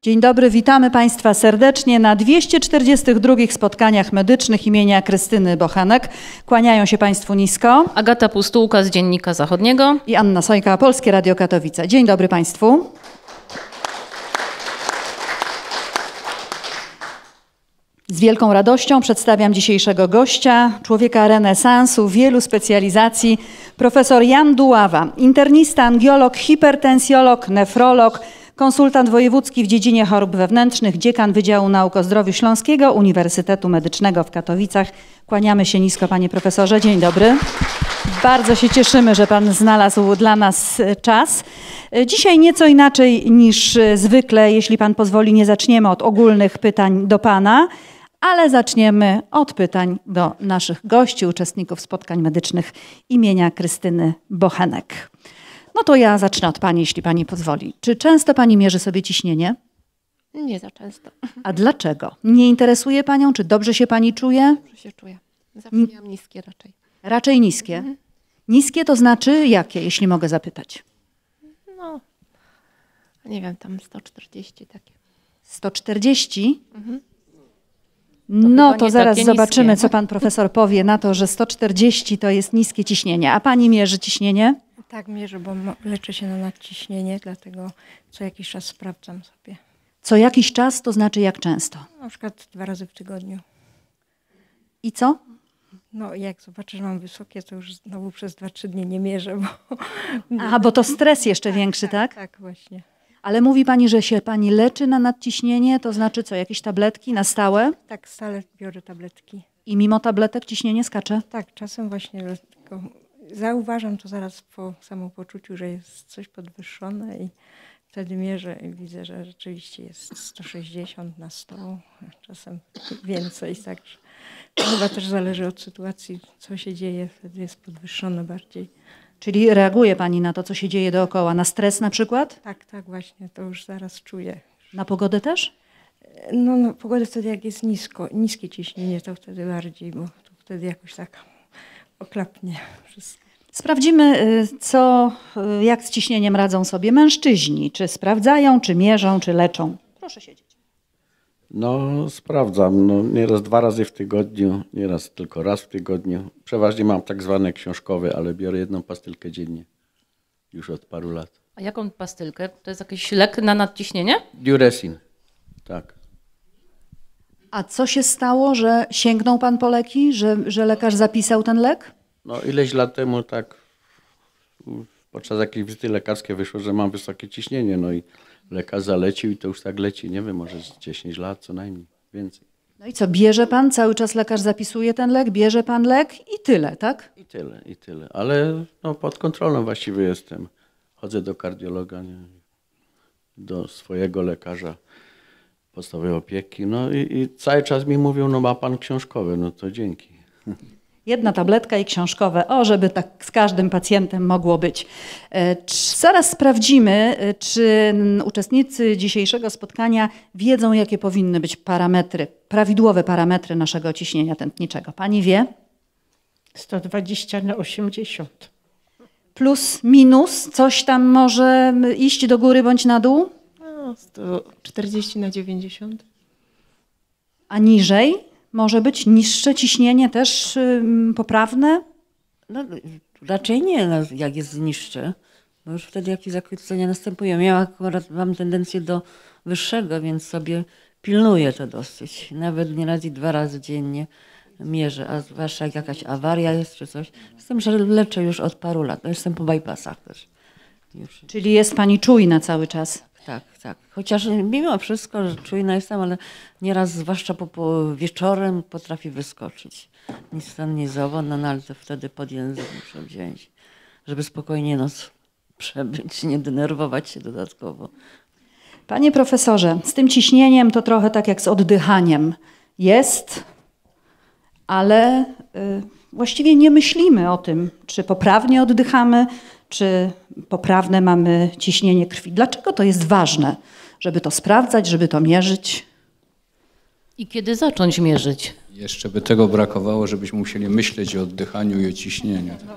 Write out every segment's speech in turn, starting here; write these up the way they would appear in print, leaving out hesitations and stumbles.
Dzień dobry, witamy Państwa serdecznie na 242 spotkaniach medycznych imienia Krystyny Bochenek. Kłaniają się Państwu nisko. Agata Pustułka z Dziennika Zachodniego i Anna Sojka, Polskie Radio Katowice. Dzień dobry Państwu. Z wielką radością przedstawiam dzisiejszego gościa, człowieka renesansu, wielu specjalizacji, profesor Jan Dłuwawa, internista, angiolog, hipertensjolog, nefrolog, konsultant wojewódzki w dziedzinie chorób wewnętrznych, dziekan Wydziału Nauk o Zdrowiu Śląskiego Uniwersytetu Medycznego w Katowicach. Kłaniamy się nisko, panie profesorze. Dzień dobry. Bardzo się cieszymy, że pan znalazł dla nas czas. Dzisiaj nieco inaczej niż zwykle, jeśli pan pozwoli, nie zaczniemy od ogólnych pytań do pana, ale zaczniemy od pytań do naszych gości, uczestników spotkań medycznych imienia Krystyny Bochenek. No to ja zacznę od pani, jeśli pani pozwoli. Czy często pani mierzy sobie ciśnienie? Nie za często. A dlaczego? Nie interesuje panią? Czy dobrze się pani czuje? Dobrze się czuję. Zawsze miałam niskie raczej. Raczej niskie. Mhm. Niskie to znaczy jakie, jeśli mogę zapytać? No, nie wiem, tam 140 takie. 140? Mhm. No to zaraz zobaczymy, niskie. Co pan profesor powie na to, że 140 to jest niskie ciśnienie. A pani mierzy ciśnienie? Tak, mierzę, bo leczę się na nadciśnienie, dlatego co jakiś czas sprawdzam sobie. Co jakiś czas to znaczy jak często? Na przykład 2 razy w tygodniu. I co? No jak zobaczę, że mam wysokie, to już znowu przez 2-3 dni nie mierzę. Bo to stres jeszcze większy, tak? Tak, właśnie. Ale mówi pani, że się pani leczy na nadciśnienie, to znaczy co, jakieś tabletki na stałe? Tak, stale biorę tabletki. I mimo tabletek ciśnienie skacze? Tak, czasem właśnie tylko zauważam to zaraz po samopoczuciu, że jest coś podwyższone i wtedy mierzę i widzę, że rzeczywiście jest 160 na 100, czasem więcej. Także to chyba też zależy od sytuacji, co się dzieje, wtedy jest podwyższone bardziej. Czyli reaguje pani na to, co się dzieje dookoła? Na stres na przykład? Tak, tak właśnie, to już zaraz czuję. Na pogodę też? No pogodę wtedy jak jest niskie ciśnienie, to wtedy bardziej, bo to wtedy jakoś tak oklapnie wszystko. Sprawdzimy, jak z ciśnieniem radzą sobie mężczyźni. Czy sprawdzają, czy mierzą, czy leczą? Proszę siedzieć. No sprawdzam, nieraz 2 razy w tygodniu, nieraz tylko raz w tygodniu. Przeważnie mam tak zwane książkowe, ale biorę 1 pastylkę dziennie już od paru lat. A jaką pastylkę? To jest jakiś lek na nadciśnienie? Diuresin, tak. A co się stało, że sięgnął pan po leki, że lekarz zapisał ten lek? No ileś lat temu tak podczas jakiejś wizyty lekarskiej wyszło, że mam wysokie ciśnienie, no i lekarz zalecił i to już tak leci, nie wiem, może z 10 lat co najmniej, więcej. No i co, bierze pan, cały czas lekarz zapisuje ten lek, bierze pan lek i tyle, tak? I tyle, ale pod kontrolą właściwie jestem. Chodzę do kardiologa, nie? Do swojego lekarza podstawowej opieki, i cały czas mi mówią, ma pan książkowe, no to dzięki. 1 tabletka i książkowe, żeby tak z każdym pacjentem mogło być. Zaraz sprawdzimy, czy uczestnicy dzisiejszego spotkania wiedzą, jakie powinny być parametry, prawidłowe parametry naszego ciśnienia tętniczego. Pani wie? 120/80. Plus, minus, coś tam może iść do góry bądź na dół? 140/90. A niżej? Może być niższe ciśnienie też poprawne? No, raczej nie, jak jest niższe, bo już wtedy jakieś zakłócenia następują. Ja akurat mam tendencję do wyższego, więc sobie pilnuję to dosyć. Nawet nieraz i 2 razy dziennie mierzę, a zwłaszcza jak jakaś awaria jest czy coś. Z tym, że leczę już od paru lat. Jestem po bypassach też. Już. Czyli jest pani czujna cały czas? Tak. Chociaż mimo wszystko, że czujna jestem, ale nieraz, zwłaszcza po wieczorem, potrafi wyskoczyć. Nic tam nie zowo, ale to wtedy pod język muszę wziąć, żeby spokojnie noc przebyć, nie denerwować się dodatkowo. Panie profesorze, z tym ciśnieniem to trochę tak jak z oddychaniem. Jest, ale właściwie nie myślimy o tym, czy poprawnie oddychamy, czy poprawne mamy ciśnienie krwi. Dlaczego to jest ważne, żeby to sprawdzać, żeby to mierzyć? I kiedy zacząć mierzyć? Jeszcze by tego brakowało, żebyśmy musieli myśleć o oddychaniu i o ciśnieniu. No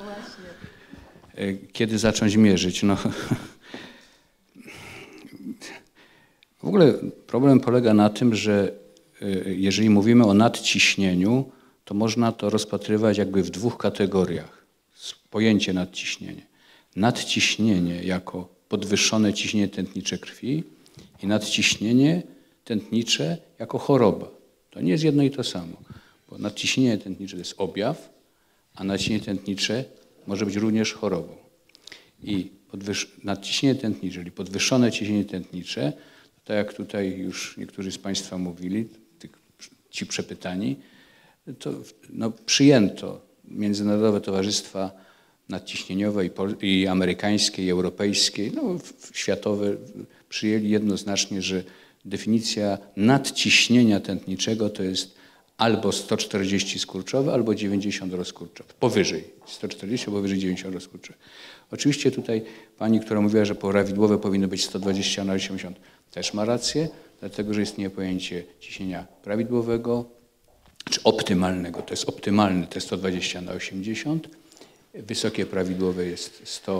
właśnie. Kiedy zacząć mierzyć? W ogóle problem polega na tym, że jeżeli mówimy o nadciśnieniu, to można to rozpatrywać jakby w dwóch kategoriach. Pojęcie nadciśnienie. Nadciśnienie jako podwyższone ciśnienie tętnicze krwi i nadciśnienie tętnicze jako choroba. To nie jest jedno i to samo, bo nadciśnienie tętnicze to jest objaw, a nadciśnienie tętnicze może być również chorobą. I nadciśnienie tętnicze, czyli podwyższone ciśnienie tętnicze, tak jak tutaj już niektórzy z Państwa mówili, ci przepytani, to przyjęto Międzynarodowe Towarzystwa Nadciśnieniowe i amerykańskie, i europejskie, światowe, przyjęli jednoznacznie, że definicja nadciśnienia tętniczego to jest albo 140 skurczowe, albo 90 rozkurczowe. Powyżej 140, powyżej 90 rozkurczowe. Oczywiście tutaj pani, która mówiła, że prawidłowe powinno być 120 na 80, też ma rację, dlatego że istnieje pojęcie ciśnienia prawidłowego, czy optymalnego. To jest optymalne, to jest 120 na 80. Wysokie prawidłowe jest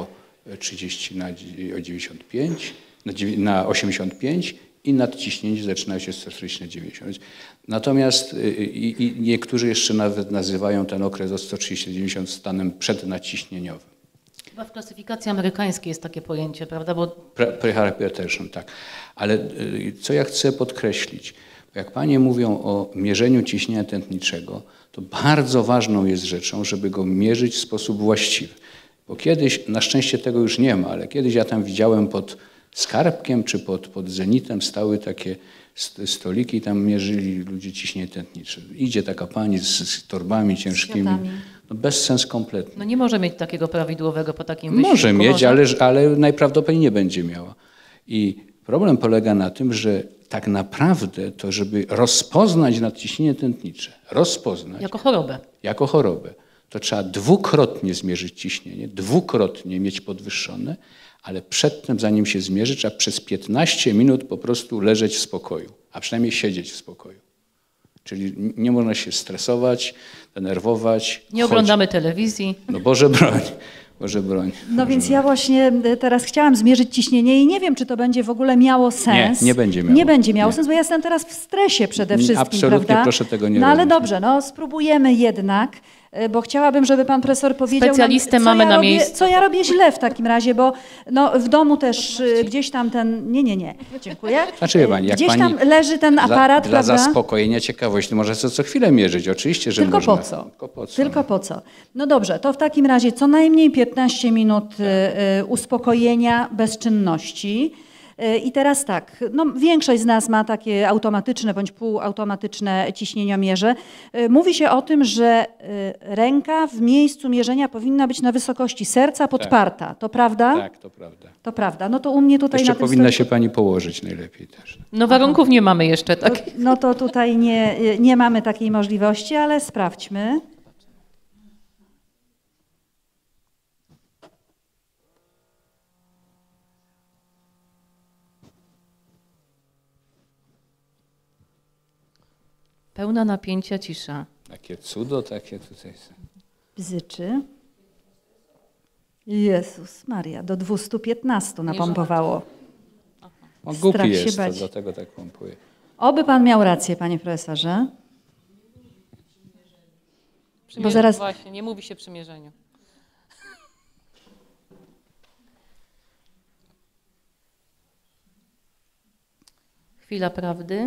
130 na 95, na 85 i nadciśnięcie zaczyna się 140 na 90. Natomiast niektórzy jeszcze nawet nazywają ten okres od 130 na 90 stanem przednadciśnieniowym. Chyba w klasyfikacji amerykańskiej jest takie pojęcie, prawda? Bo... Prehypertension, tak. Ale co ja chcę podkreślić, jak panie mówią o mierzeniu ciśnienia tętniczego, to bardzo ważną jest rzeczą, żeby go mierzyć w sposób właściwy. Bo kiedyś, na szczęście tego już nie ma, ale kiedyś ja tam widziałem pod Skarbkiem czy pod Zenitem stały takie stoliki i tam mierzyli ludzie ciśnienie tętnicze. Idzie taka pani z torbami ciężkimi. No bez sens kompletny. No nie może mieć takiego prawidłowego po takim wysiłku. Może mieć, ale najprawdopodobniej nie będzie miała. I problem polega na tym, że tak naprawdę to, żeby rozpoznać nadciśnienie tętnicze, jako chorobę, to trzeba dwukrotnie zmierzyć ciśnienie, dwukrotnie mieć podwyższone, ale przedtem, zanim się zmierzy, trzeba przez 15 minut po prostu leżeć w spokoju, a przynajmniej siedzieć w spokoju. Czyli nie można się stresować, denerwować. Nie oglądamy telewizji. No Boże broń. Boże broń. No więc ja właśnie teraz chciałam zmierzyć ciśnienie i nie wiem, czy to będzie w ogóle miało sens. Nie będzie miało. Nie będzie miało sens, bo ja jestem teraz w stresie przede wszystkim, absolutnie, prawda? Proszę tego nie robić. robić. Ale dobrze, spróbujemy jednak, bo chciałabym, żeby pan profesor powiedział Specjalistę nam, mamy na miejscu. co ja robię źle w takim razie, bo w domu też gdzieś tam ten... Nie, dziękuję. Znaczy, pani, jak gdzieś pani tam leży ten aparat, dla prawda? zaspokojenia ciekawości, może co chwilę mierzyć, oczywiście, że Tylko można. Po co? Tylko po co? No dobrze, to w takim razie co najmniej 15 minut uspokojenia bez czynności. I teraz tak, większość z nas ma takie automatyczne bądź półautomatyczne ciśnieniomierze. Mówi się o tym, że ręka w miejscu mierzenia powinna być na wysokości serca podparta. Tak. To prawda? Tak, to prawda. To prawda. No to u mnie tutaj jeszcze na tym powinna stoliku... się pani położyć najlepiej też. No warunków nie mamy jeszcze, tak? No to tutaj nie mamy takiej możliwości, ale sprawdźmy. Pełna napięcia, cisza. Takie cudo, takie tutaj. Bzyczy. Jezus Maria, do 215 napompowało. On głupi jest, bać. dlatego tak pompuje. Oby pan miał rację, panie profesorze. Bo zaraz... Właśnie, nie mówi się przymierzeniu. Chwila prawdy.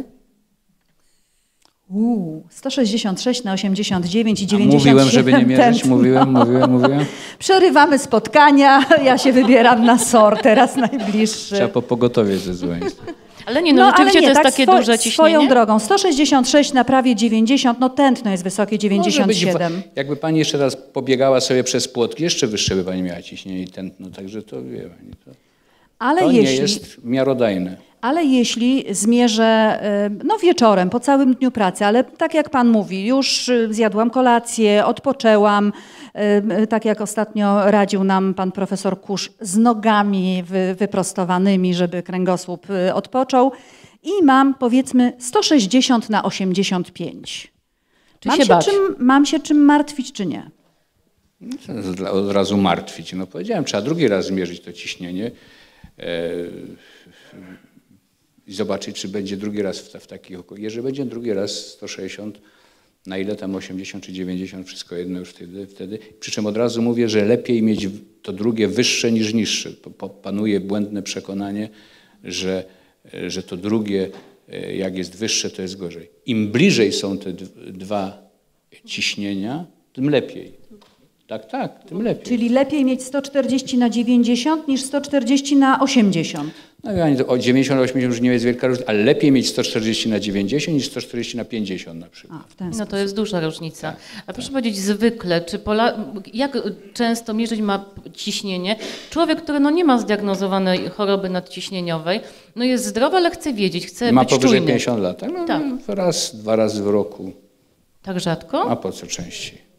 166 na 89 i 97. Mówiłem, żeby nie mierzyć, mówiłem. Przerywamy spotkania, ja się wybieram na SOR teraz najbliższy. Trzeba po pogotowie zadzwonić. Ale nie, rzeczywiście to jest takie duże ciśnienie. Swoją drogą, 166 na prawie 90, tętno jest wysokie 97. Jakby pani jeszcze raz pobiegała sobie przez płotki, jeszcze wyższe by pani miała ciśnienie i tętno, także to wie pani. To nie jest miarodajne. Ale jeśli zmierzę wieczorem, po całym dniu pracy, ale tak jak pan mówi, już zjadłam kolację, odpoczęłam, tak jak ostatnio radził nam pan profesor Kusz, z nogami wyprostowanymi, żeby kręgosłup odpoczął i mam powiedzmy 160 na 85. Mam się czym martwić, czy nie? Od razu martwić. Powiedziałem, trzeba drugi raz zmierzyć to ciśnienie. i zobaczyć, czy będzie drugi raz w takich okolicach. Jeżeli będzie drugi raz 160, na ile tam 80 czy 90, wszystko jedno już wtedy. Przy czym od razu mówię, że lepiej mieć to drugie wyższe niż niższe. Panuje błędne przekonanie, że to drugie, jak jest wyższe, to jest gorzej. Im bliżej są te dwa ciśnienia, tym lepiej. Tak, tym lepiej. Czyli lepiej mieć 140/90 niż 140/80. No o 90/80 już nie jest wielka różnica, ale lepiej mieć 140/90 niż 140/50 na przykład. A, w ten No sposób. to jest duża różnica. A proszę powiedzieć, zwykle, jak często mierzyć ma ciśnienie? Człowiek, który nie ma zdiagnozowanej choroby nadciśnieniowej, jest zdrowy, ale chce wiedzieć, chce Ma być powyżej czujny. 50 lat, tak? Tak. Raz, 2 razy w roku. Tak rzadko? A po co częściej?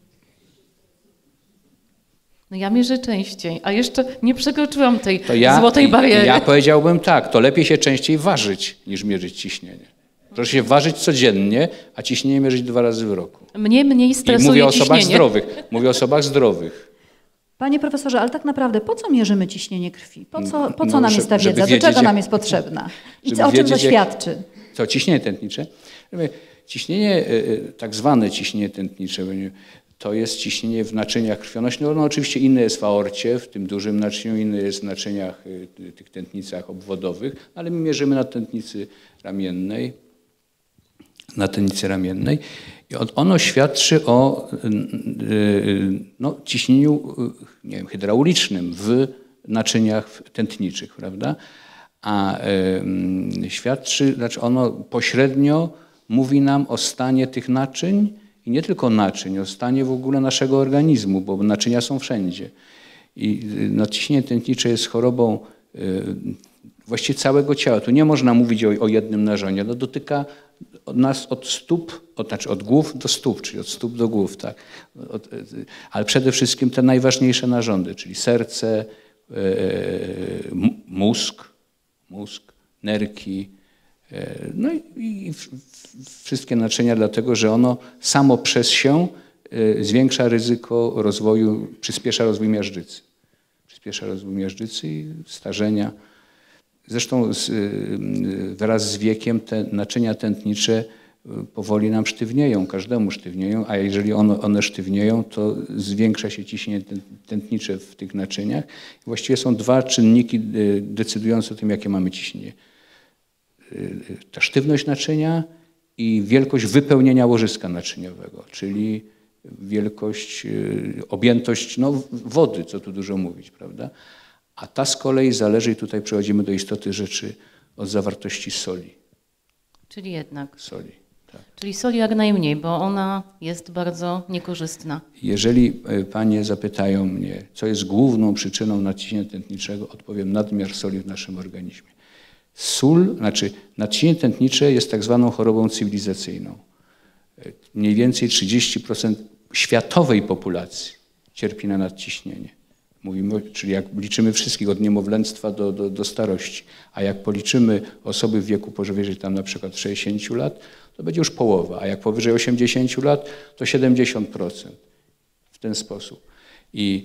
No ja mierzę częściej, a jeszcze nie przekroczyłam tej To złotej bariery. Ja powiedziałbym tak, to lepiej się częściej ważyć, niż mierzyć ciśnienie. Proszę się ważyć codziennie, a ciśnienie mierzyć 2 razy w roku. Mnie mniej I stresuje mówię o osobach ciśnienie. zdrowych. Mówię o osobach zdrowych. Panie profesorze, ale tak naprawdę po co mierzymy ciśnienie krwi? Po co No, nam jest ta żeby wiedza? Do wiedzieć, czego jak- nam jest potrzebna? I żeby o czym to wiedzieć, jak- świadczy? Co, ciśnienie tętnicze? Ciśnienie, tak zwane ciśnienie tętnicze, to jest ciśnienie w naczyniach krwionośnych. No oczywiście inne jest w aorcie, w tym dużym naczyniu, inne jest w naczyniach, tych tętnicach obwodowych, ale my mierzymy na tętnicy ramiennej. I ono świadczy o ciśnieniu hydraulicznym w naczyniach tętniczych, prawda? A znaczy ono pośrednio mówi nam o stanie tych naczyń i nie tylko naczyń, o stanie w ogóle naszego organizmu, bo naczynia są wszędzie. I nadciśnienie tętnicze jest chorobą właściwie całego ciała. Tu nie można mówić o jednym narządzie. No dotyka nas od stóp, od głów do stóp, czyli od stóp do głów, tak. Ale przede wszystkim te najważniejsze narządy, czyli serce, mózg, nerki, no i wszystkie naczynia, dlatego że ono samo przez się zwiększa ryzyko rozwoju, przyspiesza rozwój miażdżycy. Przyspiesza rozwój miażdżycy i starzenia. Zresztą wraz z wiekiem te naczynia tętnicze powoli nam sztywnieją, każdemu sztywnieją, a jeżeli one sztywnieją, to zwiększa się ciśnienie tętnicze w tych naczyniach. Właściwie są 2 czynniki decydujące o tym, jakie mamy ciśnienie. Ta sztywność naczynia i wielkość wypełnienia łożyska naczyniowego, czyli wielkość, objętość wody, co tu dużo mówić, prawda? A ta z kolei zależy, i tutaj przechodzimy do istoty rzeczy, od zawartości soli. Czyli jednak. Soli, tak. Czyli soli jak najmniej, bo ona jest bardzo niekorzystna. Jeżeli panie zapytają mnie, co jest główną przyczyną nadciśnienia tętniczego, odpowiem: nadmiar soli w naszym organizmie. Nadciśnienie tętnicze jest tak zwaną chorobą cywilizacyjną. Mniej więcej 30% światowej populacji cierpi na nadciśnienie. Mówimy, czyli jak liczymy wszystkich od niemowlęctwa do starości, a jak policzymy osoby w wieku powyżej tam na przykład 60 lat, to będzie już połowa, a jak powyżej 80 lat, to 70%. W ten sposób. I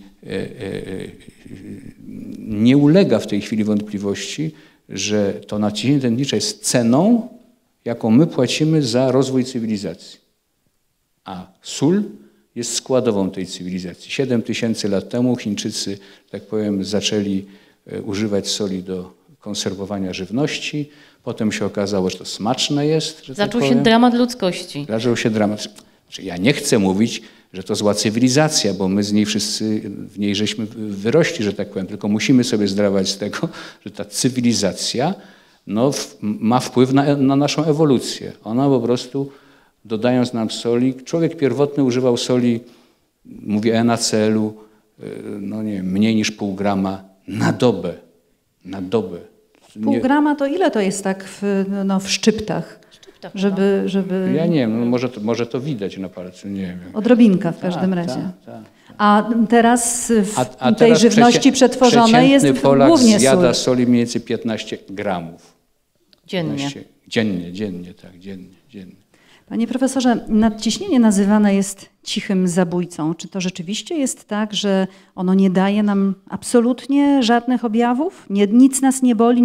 nie ulega w tej chwili wątpliwości, że to nadciśnienie tętnicze jest ceną, jaką my płacimy za rozwój cywilizacji. A sól jest składową tej cywilizacji. 7000 lat temu Chińczycy, tak powiem, zaczęli używać soli do konserwowania żywności. Potem się okazało, że to smaczne jest. Że Zaczął tak się powiem. dramat ludzkości. Zaczął się dramat. Ja nie chcę mówić, że to zła cywilizacja, bo my z niej wszyscy, w niej żeśmy wyrośli, że tak powiem. Tylko musimy sobie zdawać z tego, że ta cywilizacja ma wpływ na naszą ewolucję. Ona po prostu, dodając nam soli, człowiek pierwotny używał soli, mówię NaCl-u, mniej niż pół grama na dobę. Na dobę. Pół grama to ile to jest tak w szczyptach? Żeby... Ja nie wiem, może to widać na palcu, nie wiem. Odrobinka w każdym razie. Tak. A teraz w tej teraz żywności przetworzonej jest przeciętny Polak głównie zjada sól. soli mniej więcej 15 gramów. Dziennie. Dziennie, tak, dziennie. Panie profesorze, nadciśnienie nazywane jest cichym zabójcą? Czy to rzeczywiście jest tak, że ono nie daje nam absolutnie żadnych objawów? Nic nas nie boli,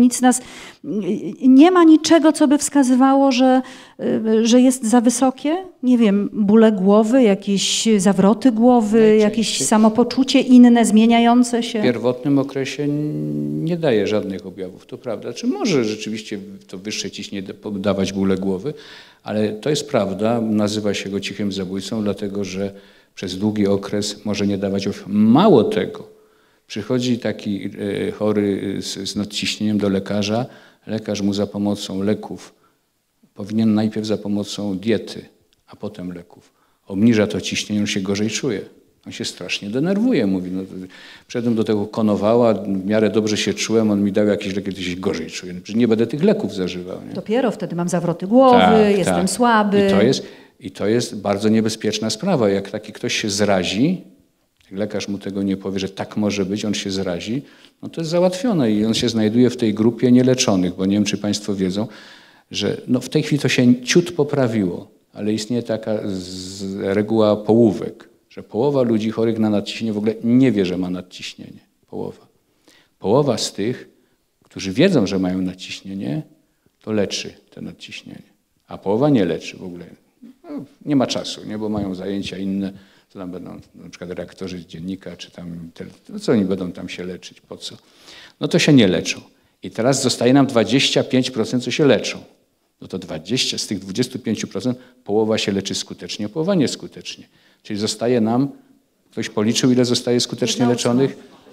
nie ma niczego, co by wskazywało, że jest za wysokie? Nie wiem, bóle głowy, jakieś zawroty głowy, jakieś samopoczucie inne, zmieniające się? W pierwotnym okresie nie daje żadnych objawów, to prawda. Czy może rzeczywiście to wyższe ciśnienie dawać bóle głowy, ale to jest prawda, nazywa się go cichym zabójcą, dlatego że przez długi okres może nie dawać objawów. Mało tego, przychodzi taki chory z nadciśnieniem do lekarza, lekarz mu za pomocą leków, powinien najpierw za pomocą diety, a potem leków, obniża to ciśnienie, on się gorzej czuje. On się strasznie denerwuje, mówi, no, wszedłem do tego konowała, w miarę dobrze się czułem, on mi dał jakieś leki, to się gorzej czuję. Nie będę tych leków zażywał. Nie? Dopiero wtedy mam zawroty głowy, jestem słaby. I to jest bardzo niebezpieczna sprawa. Jak taki ktoś się zrazi, jak lekarz mu tego nie powie, że tak może być, on się zrazi, no to jest załatwione i on się znajduje w tej grupie nieleczonych, bo nie wiem, czy Państwo wiedzą, że no w tej chwili to się ciut poprawiło, ale istnieje taka reguła połówek, że połowa ludzi chorych na nadciśnienie w ogóle nie wie, że ma nadciśnienie. Połowa. Połowa z tych, którzy wiedzą, że mają nadciśnienie, to leczy to nadciśnienie. A połowa nie leczy w ogóle. No, nie ma czasu, nie? Bo mają zajęcia inne. Co tam będą, na przykład redaktorzy dziennika, czy tam, no co oni będą tam się leczyć, po co? No to się nie leczą. I teraz zostaje nam 25%, co się leczą. No to 20, z tych 25% połowa się leczy skutecznie, połowa nieskutecznie. Czyli zostaje nam, ktoś policzył, ile zostaje skutecznie leczonych?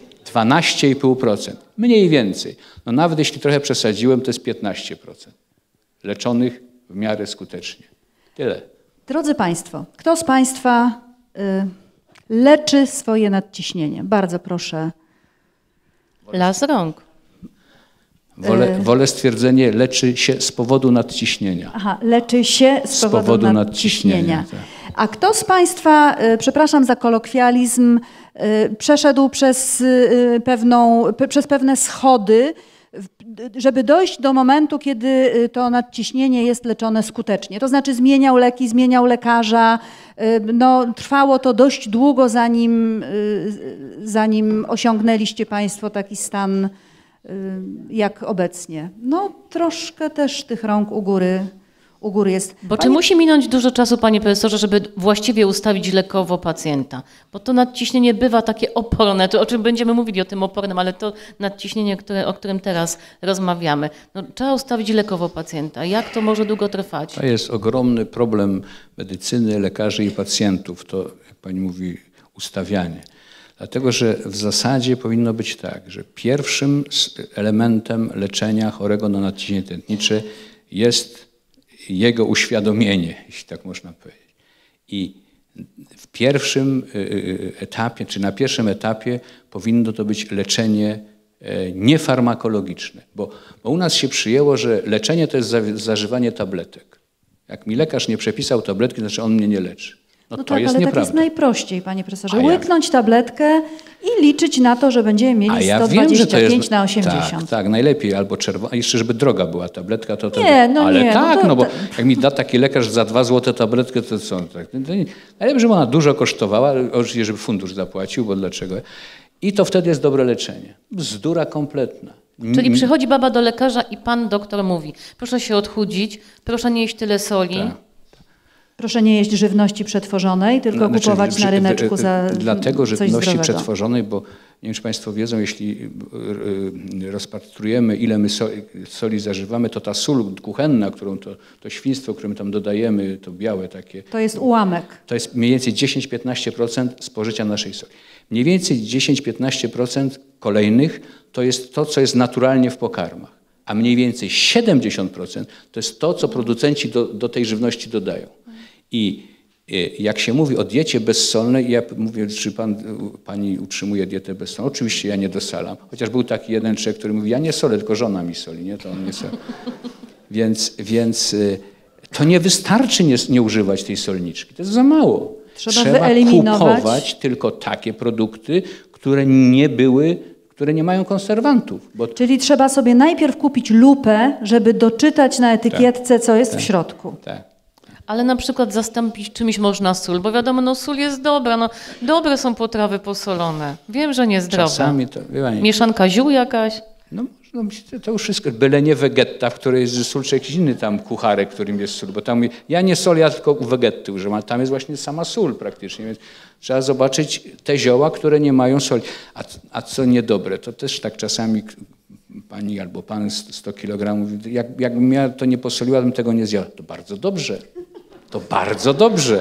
12,5%. Mniej więcej. No nawet jeśli trochę przesadziłem, to jest 15% leczonych w miarę skutecznie. Tyle. Drodzy Państwo, kto z Państwa leczy swoje nadciśnienie? Bardzo proszę. Las rąk. Wolę stwierdzenie, leczy się z powodu nadciśnienia. Aha, leczy się z powodu nadciśnienia. Tak. A kto z Państwa, przepraszam za kolokwializm, przeszedł przez pewne schody, żeby dojść do momentu, kiedy to nadciśnienie jest leczone skutecznie. To znaczy zmieniał leki, zmieniał lekarza. No, trwało to dość długo, zanim osiągnęliście Państwo taki stan jak obecnie. No troszkę też tych rąk u góry jest. Bo czy musi minąć dużo czasu, panie profesorze, żeby właściwie ustawić lekowo pacjenta? Bo to nadciśnienie bywa takie oporne, to o czym będziemy mówili, o tym opornym, ale to nadciśnienie, o którym teraz rozmawiamy. No, trzeba ustawić lekowo pacjenta. Jak to może długo trwać? To jest ogromny problem medycyny, lekarzy i pacjentów. To, jak pani mówi, ustawianie. Dlatego, że w zasadzie powinno być tak, że pierwszym elementem leczenia chorego na nadciśnienie tętnicze jest jego uświadomienie, jeśli tak można powiedzieć. I w pierwszym etapie, czy na pierwszym etapie powinno to być leczenie niefarmakologiczne, bo u nas się przyjęło, że leczenie to jest zażywanie tabletek. Jak mi lekarz nie przepisał tabletki, to znaczy on mnie nie leczy. No to tak, jest ale nieprawda. tak jest najprościej, panie profesorze. Łyknąć tabletkę i liczyć na to, że będziemy mieli 125 na 80. Tak, najlepiej. Albo czerwona, jeszcze żeby droga była tabletka. To nie, no ale nie. tak, no bo jak mi da taki lekarz za 2 zł tabletkę, to co? Tak, najlepiej, żeby ona dużo kosztowała, oczywiście, żeby fundusz zapłacił, bo dlaczego? I to wtedy jest dobre leczenie. Bzdura kompletna. Czyli przychodzi baba do lekarza i pan doktor mówi, proszę się odchudzić, proszę nie jeść tyle soli. Tak. Proszę nie jeść żywności przetworzonej, tylko kupować na ryneczku za Dlatego coś żywności zdrowego. przetworzonej, bo nie wiem, czy Państwo wiedzą, jeśli rozpatrujemy, ile my soli zażywamy, to ta sól kuchenna, którą to świństwo, które my tam dodajemy, to białe takie. To jest ułamek. To jest mniej więcej 10-15% spożycia naszej soli. Mniej więcej 10-15% kolejnych to jest to, co jest naturalnie w pokarmach. A mniej więcej 70% to jest to, co producenci do tej żywności dodają. I jak się mówi o diecie bezsolnej, ja mówię, czy pani utrzymuje dietę bezsolną? Oczywiście ja nie dosalam. Chociaż był taki jeden człowiek, który mówi, ja nie solę, tylko żona mi soli, nie? To on nie soli. Więc to nie wystarczy nie używać tej solniczki. To jest za mało. Trzeba kupować tylko takie produkty, które nie mają konserwantów. Czyli trzeba sobie najpierw kupić lupę, żeby doczytać na etykietce, co jest w środku. Tak. ale na przykład zastąpić czymś można sól, bo wiadomo, no sól jest dobra, no dobre są potrawy posolone. Wiem, że niezdrowe. Czasami to, wie pani, Mieszanka ziół jakaś. no, to już wszystko, byle nie Vegetta, w której jest sól, czy jakiś inny tam kucharek, w którym jest sól, bo tam ja nie sól, ja tylko u Vegetty używam, ale tam jest właśnie sama sól praktycznie, więc trzeba zobaczyć te zioła, które nie mają soli. A co niedobre, to też tak czasami pani albo pan 100 kg mówi, jakbym ja to nie posoliła, bym tego nie zjadła. To bardzo dobrze, to bardzo dobrze.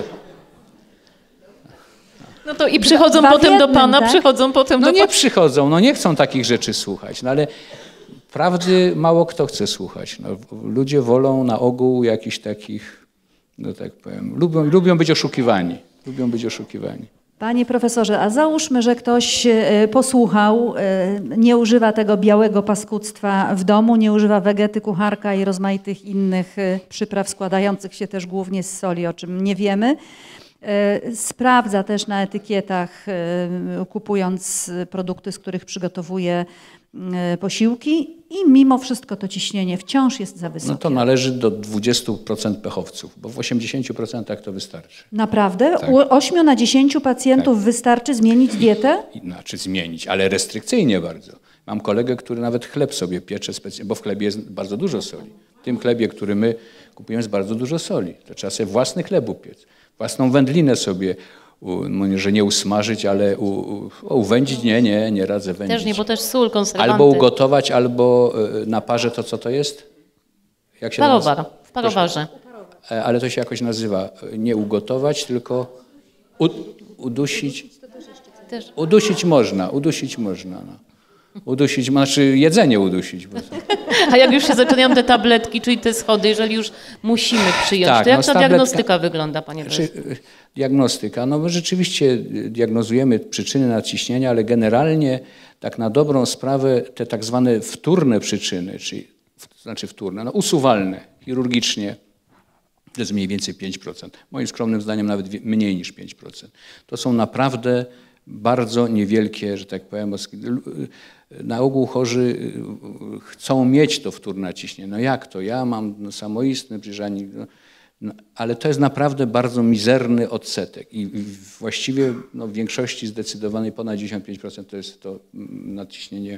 No to i przychodzą Dwa w potem do jednym, pana, tak? przychodzą potem No do nie pana. przychodzą, no nie chcą takich rzeczy słuchać, no ale prawdy mało kto chce słuchać. No, ludzie wolą na ogół jakichś takich, no tak powiem, lubią być oszukiwani. Lubią być oszukiwani. Panie profesorze, a załóżmy, że ktoś posłuchał, nie używa tego białego paskudztwa w domu, nie używa wegety, kucharka i rozmaitych innych przypraw składających się też głównie z soli, o czym nie wiemy. Sprawdza też na etykietach, kupując produkty, z których przygotowuje posiłki i mimo wszystko to ciśnienie wciąż jest za wysokie. No to należy do 20% pechowców, bo w 80% to wystarczy. Naprawdę? Tak. U 8 na 10 pacjentów wystarczy zmienić dietę? Znaczy zmienić, ale restrykcyjnie bardzo. Mam kolegę, który nawet chleb sobie piecze specjalnie, bo w chlebie jest bardzo dużo soli. W tym chlebie, który my kupujemy, jest bardzo dużo soli. To trzeba sobie własny chleb upiec. Własną wędlinę sobie, że nie usmażyć, ale uwędzić, nie radzę wędzić. Też nie, bo też sól, konserwanty. Albo ugotować, albo na parze to co to jest? Jak się Parowar, w parowarze. Ale to się jakoś nazywa. Nie ugotować, tylko udusić. Też. Udusić można. No. Udusić, znaczy jedzenie udusić. Bo A jak już się zaczynają te tabletki, czyli te schody, jeżeli już musimy przyjąć, Tak, to jak no, ta tabletka- diagnostyka wygląda, panie profesorze? Diagnostyka. No my rzeczywiście diagnozujemy przyczyny nadciśnienia, ale generalnie tak na dobrą sprawę te tak zwane wtórne przyczyny, znaczy wtórne, no usuwalne chirurgicznie, to jest mniej więcej 5%. Moim skromnym zdaniem nawet mniej niż 5%. To są naprawdę bardzo niewielkie, że tak powiem, na ogół chorzy chcą mieć to wtórne ciśnienie. No jak to? Ja mam samoistne, przecież ani... ale to jest naprawdę bardzo mizerny odsetek i właściwie w większości zdecydowanej ponad 95% to jest to nadciśnienie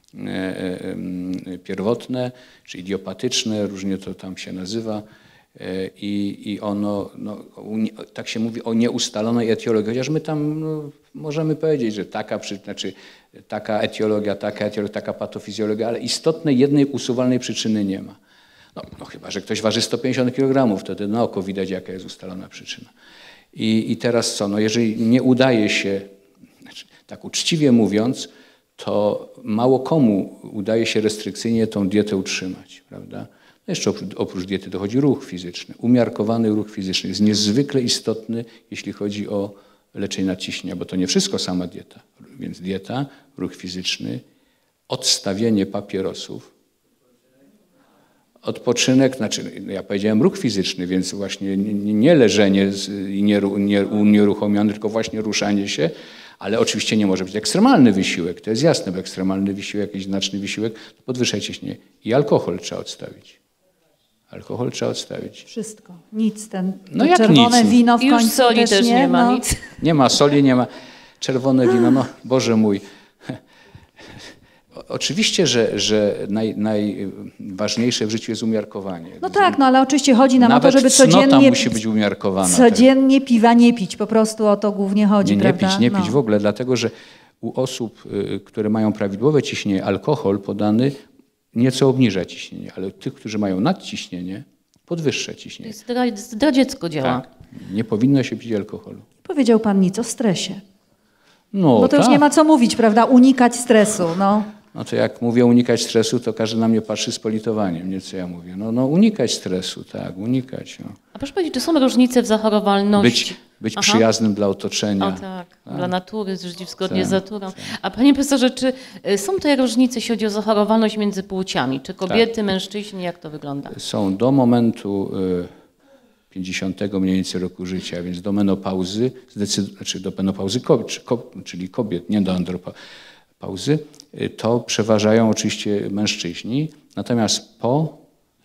pierwotne, czy idiopatyczne, różnie to tam się nazywa. I ono, tak się mówi o nieustalonej etiologii, chociaż my tam możemy powiedzieć, że taka etiologia, taka patofizjologia, ale istotnej jednej usuwalnej przyczyny nie ma. No chyba, że ktoś waży 150 kg, wtedy na oko widać, jaka jest ustalona przyczyna. I teraz co, jeżeli nie udaje się, tak uczciwie mówiąc, to mało komu udaje się restrykcyjnie tą dietę utrzymać, prawda? Jeszcze oprócz diety dochodzi ruch fizyczny. Umiarkowany ruch fizyczny jest niezwykle istotny, jeśli chodzi o leczenie nadciśnienia, bo to nie wszystko sama dieta. Więc dieta, ruch fizyczny, odstawienie papierosów, odpoczynek, ja powiedziałem ruch fizyczny, więc właśnie nie leżenie i nieruchomione, tylko właśnie ruszanie się, ale oczywiście nie może być ekstremalny wysiłek, to jest jasne, bo ekstremalny wysiłek, jakiś znaczny wysiłek, to podwyższa ciśnienie. I alkohol trzeba odstawić. Alkohol trzeba odstawić. Wszystko. Nic. No jak czerwone nic? wino w I już końcu soli też nie ma, nic. Nie ma soli, nie ma czerwone wino. No Boże mój. Oczywiście, że najważniejsze w życiu jest umiarkowanie. No tak, ale oczywiście chodzi nam Nawet o to, żeby cnota codziennie, musi być umiarkowana. codziennie piwa nie pić. Po prostu o to głównie chodzi, Nie prawda? pić w ogóle, dlatego że u osób, które mają prawidłowe ciśnienie, alkohol podany nieco obniża ciśnienie, ale tych, którzy mają nadciśnienie, podwyższa ciśnienie. Zdradziecko działa. Tak, nie powinno się pić alkoholu. Powiedział pan nic o stresie. No, Bo to już tak. nie ma co mówić, prawda? Unikać stresu. No to jak mówię unikać stresu, to każdy na mnie patrzy z politowaniem, nie co ja mówię. No unikać stresu, tak, unikać. No. A proszę powiedzieć, czy są różnice w zachorowalności? Być przyjaznym dla otoczenia. O tak, dla natury, żyć zgodnie z naturą. A panie profesorze, czy są tutaj różnice, jeśli chodzi o zachorowalność między płciami? Czy kobiety, mężczyźni, jak to wygląda? Są do momentu 50 mniej więcej roku życia, więc do menopauzy, do menopauzy czyli kobiet, nie do andropauzy, to przeważają oczywiście mężczyźni, natomiast po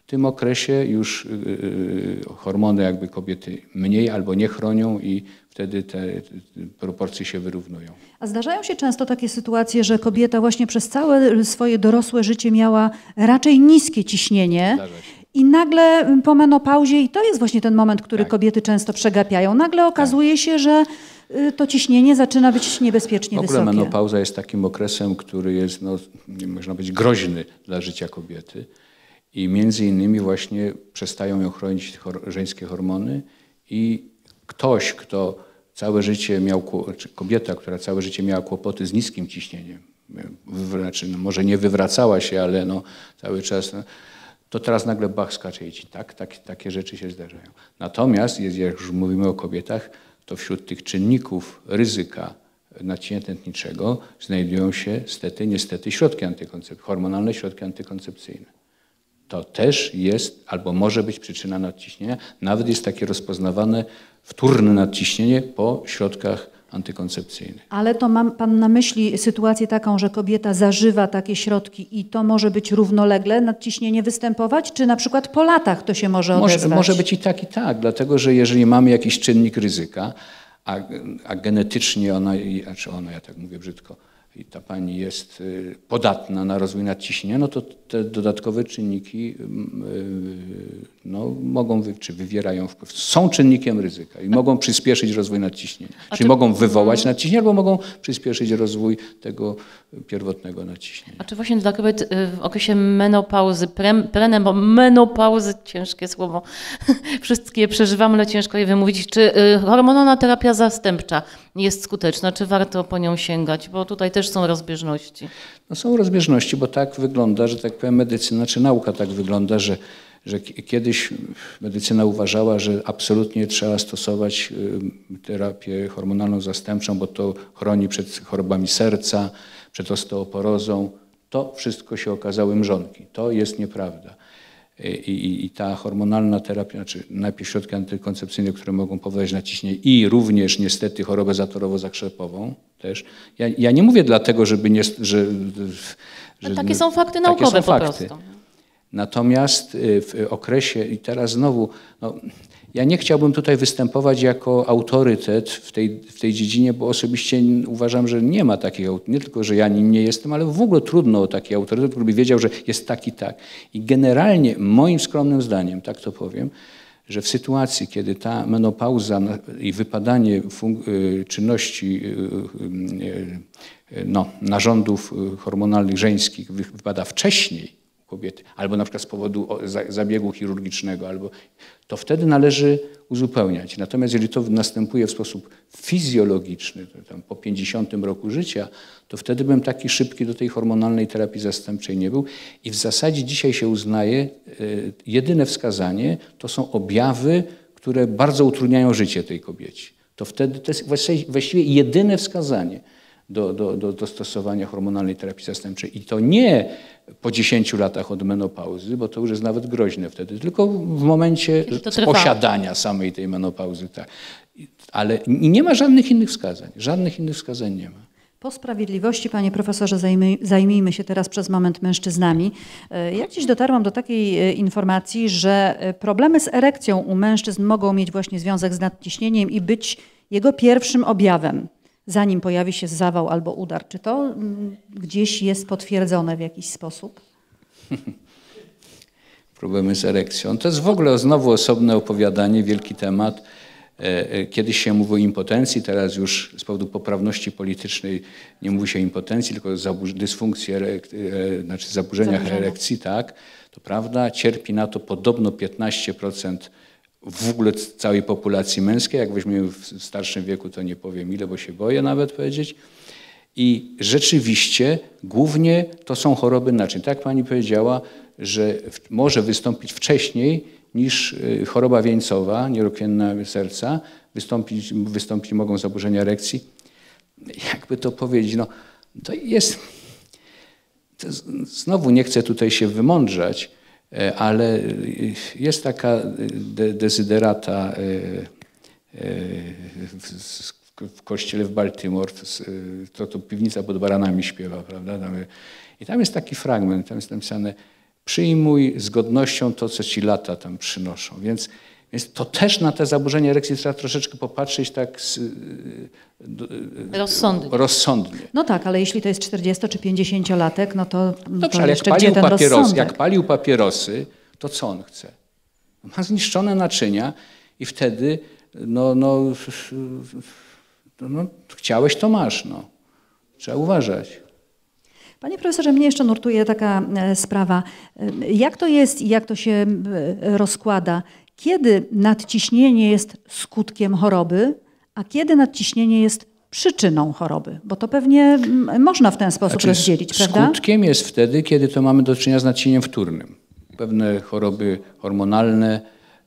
tym okresie już hormony jakby kobiety mniej albo nie chronią i wtedy te proporcje się wyrównują. A zdarzają się często takie sytuacje, że kobieta właśnie przez całe swoje dorosłe życie miała raczej niskie ciśnienie. Zdarza się. I nagle po menopauzie, i to jest właśnie ten moment, który Tak. kobiety często przegapiają, nagle okazuje się, że to ciśnienie zaczyna być niebezpiecznie W ogóle wysokie. menopauza jest takim okresem, który jest, no, można powiedzieć, groźny dla życia kobiety. I między innymi właśnie przestają ją chronić żeńskie hormony i ktoś, kto całe życie miał, czy kobieta, która całe życie miała kłopoty z niskim ciśnieniem, znaczy, no, może nie wywracała się, ale no, cały czas, no, to teraz nagle bach skacze i takie rzeczy się zdarzają. Natomiast, jak już mówimy o kobietach, to wśród tych czynników ryzyka nadciśnienia tętniczego znajdują się niestety środki hormonalne środki antykoncepcyjne. To też jest albo może być przyczyna nadciśnienia. Nawet jest takie rozpoznawane wtórne nadciśnienie po środkach antykoncepcyjnych. Ale to ma pan na myśli sytuację taką, że kobieta zażywa takie środki i to może być równolegle nadciśnienie występować, czy na przykład po latach to się może odezwać? Może być i tak, dlatego że jeżeli mamy jakiś czynnik ryzyka, a genetycznie ona, ja tak mówię brzydko, i ta pani jest podatna na rozwój nadciśnienia, no to te dodatkowe czynniki no, mogą, czy wywierają wpływ, są czynnikiem ryzyka i mogą przyspieszyć rozwój nadciśnienia. Czyli mogą wywołać nadciśnienie albo mogą przyspieszyć rozwój tego pierwotnego nadciśnienia. A czy właśnie dla kobiet w okresie menopauzy, menopauzy, ciężkie słowo, wszystkie przeżywamy, ale ciężko je wymówić, czy hormonalna terapia zastępcza jest skuteczna, czy warto po nią sięgać? Bo tutaj też są rozbieżności. No są rozbieżności, bo tak wygląda, że tak powiem medycyna, czy nauka tak wygląda, że kiedyś medycyna uważała, że absolutnie trzeba stosować terapię hormonalną zastępczą, bo to chroni przed chorobami serca, przed osteoporozą. To wszystko się okazały mrzonki. To jest nieprawda. I ta hormonalna terapia, znaczy najpierw środki antykoncepcyjne, które mogą powodować nadciśnienie i również niestety chorobę zatorowo-zakrzepową też. Ja nie mówię dlatego, żeby nie... Że takie są fakty naukowe po prostu. Natomiast w okresie, i teraz znowu, no, ja nie chciałbym tutaj występować jako autorytet w tej dziedzinie, bo osobiście uważam, że nie ma takich autorytetów. Nie tylko, że ja nim nie jestem, ale w ogóle trudno o taki autorytet, który by wiedział, że jest tak i tak. I generalnie moim skromnym zdaniem, tak to powiem, że w sytuacji, kiedy ta menopauza i wypadanie czynności narządów hormonalnych żeńskich wypada wcześniej kobiety, albo na przykład z powodu zabiegu chirurgicznego, to wtedy należy uzupełniać. Natomiast jeżeli to następuje w sposób fizjologiczny, to tam po 50 roku życia, to wtedy bym taki szybki do tej hormonalnej terapii zastępczej nie był. I w zasadzie dzisiaj się uznaje, jedyne wskazanie to są objawy, które bardzo utrudniają życie tej kobiecie. To wtedy to jest właściwie jedyne wskazanie do stosowania hormonalnej terapii zastępczej. I to nie po 10 latach od menopauzy, bo to już jest nawet groźne wtedy, tylko w momencie posiadania samej tej menopauzy. Tak. Ale nie ma żadnych innych wskazań. Żadnych innych wskazań nie ma. Po sprawiedliwości, panie profesorze, zajmijmy się teraz przez moment mężczyznami. Ja dziś dotarłam do takiej informacji, że problemy z erekcją u mężczyzn mogą mieć właśnie związek z nadciśnieniem i być jego pierwszym objawem, zanim pojawi się zawał albo udar. Czy to gdzieś jest potwierdzone w jakiś sposób? Problemy z erekcją. To jest w ogóle znowu osobne opowiadanie, wielki temat. Kiedyś się mówiło o impotencji, teraz już z powodu poprawności politycznej nie mówi się o impotencji, tylko dysfunkcji, znaczy zaburzeniach erekcji, tak. To prawda, cierpi na to podobno 15% w ogóle całej populacji męskiej. Jak weźmiemy w starszym wieku, to nie powiem ile, bo się boję nawet powiedzieć. I rzeczywiście głównie to są choroby naczyń. Tak pani powiedziała, że może wystąpić wcześniej niż choroba wieńcowa, niedokrwienna serca. Wystąpić mogą zaburzenia erekcji. Jakby to powiedzieć, no to jest... To znowu nie chcę tutaj się wymądrzać, ale jest taka dezyderata w kościele w Baltimore, to piwnica pod baranami śpiewa, prawda? I tam jest taki fragment, tam jest napisane: przyjmuj z godnością to, co ci lata tam przynoszą. Więc to też na te zaburzenia erekcji trzeba troszeczkę popatrzeć tak rozsądnie. No tak, ale jeśli to jest 40 czy 50-latek, no to, Dobrze, to ale jeszcze gdzie ten rozsądek? jak palił papierosy, to co on chce? Ma zniszczone naczynia i wtedy chciałeś, to masz. No. Trzeba uważać. Panie profesorze, mnie jeszcze nurtuje taka sprawa. Jak to jest i jak to się rozkłada? Kiedy nadciśnienie jest skutkiem choroby, a kiedy nadciśnienie jest przyczyną choroby? Bo to pewnie można w ten sposób rozdzielić, prawda? Skutkiem jest wtedy, kiedy to mamy do czynienia z nadciśnieniem wtórnym. Pewne choroby hormonalne,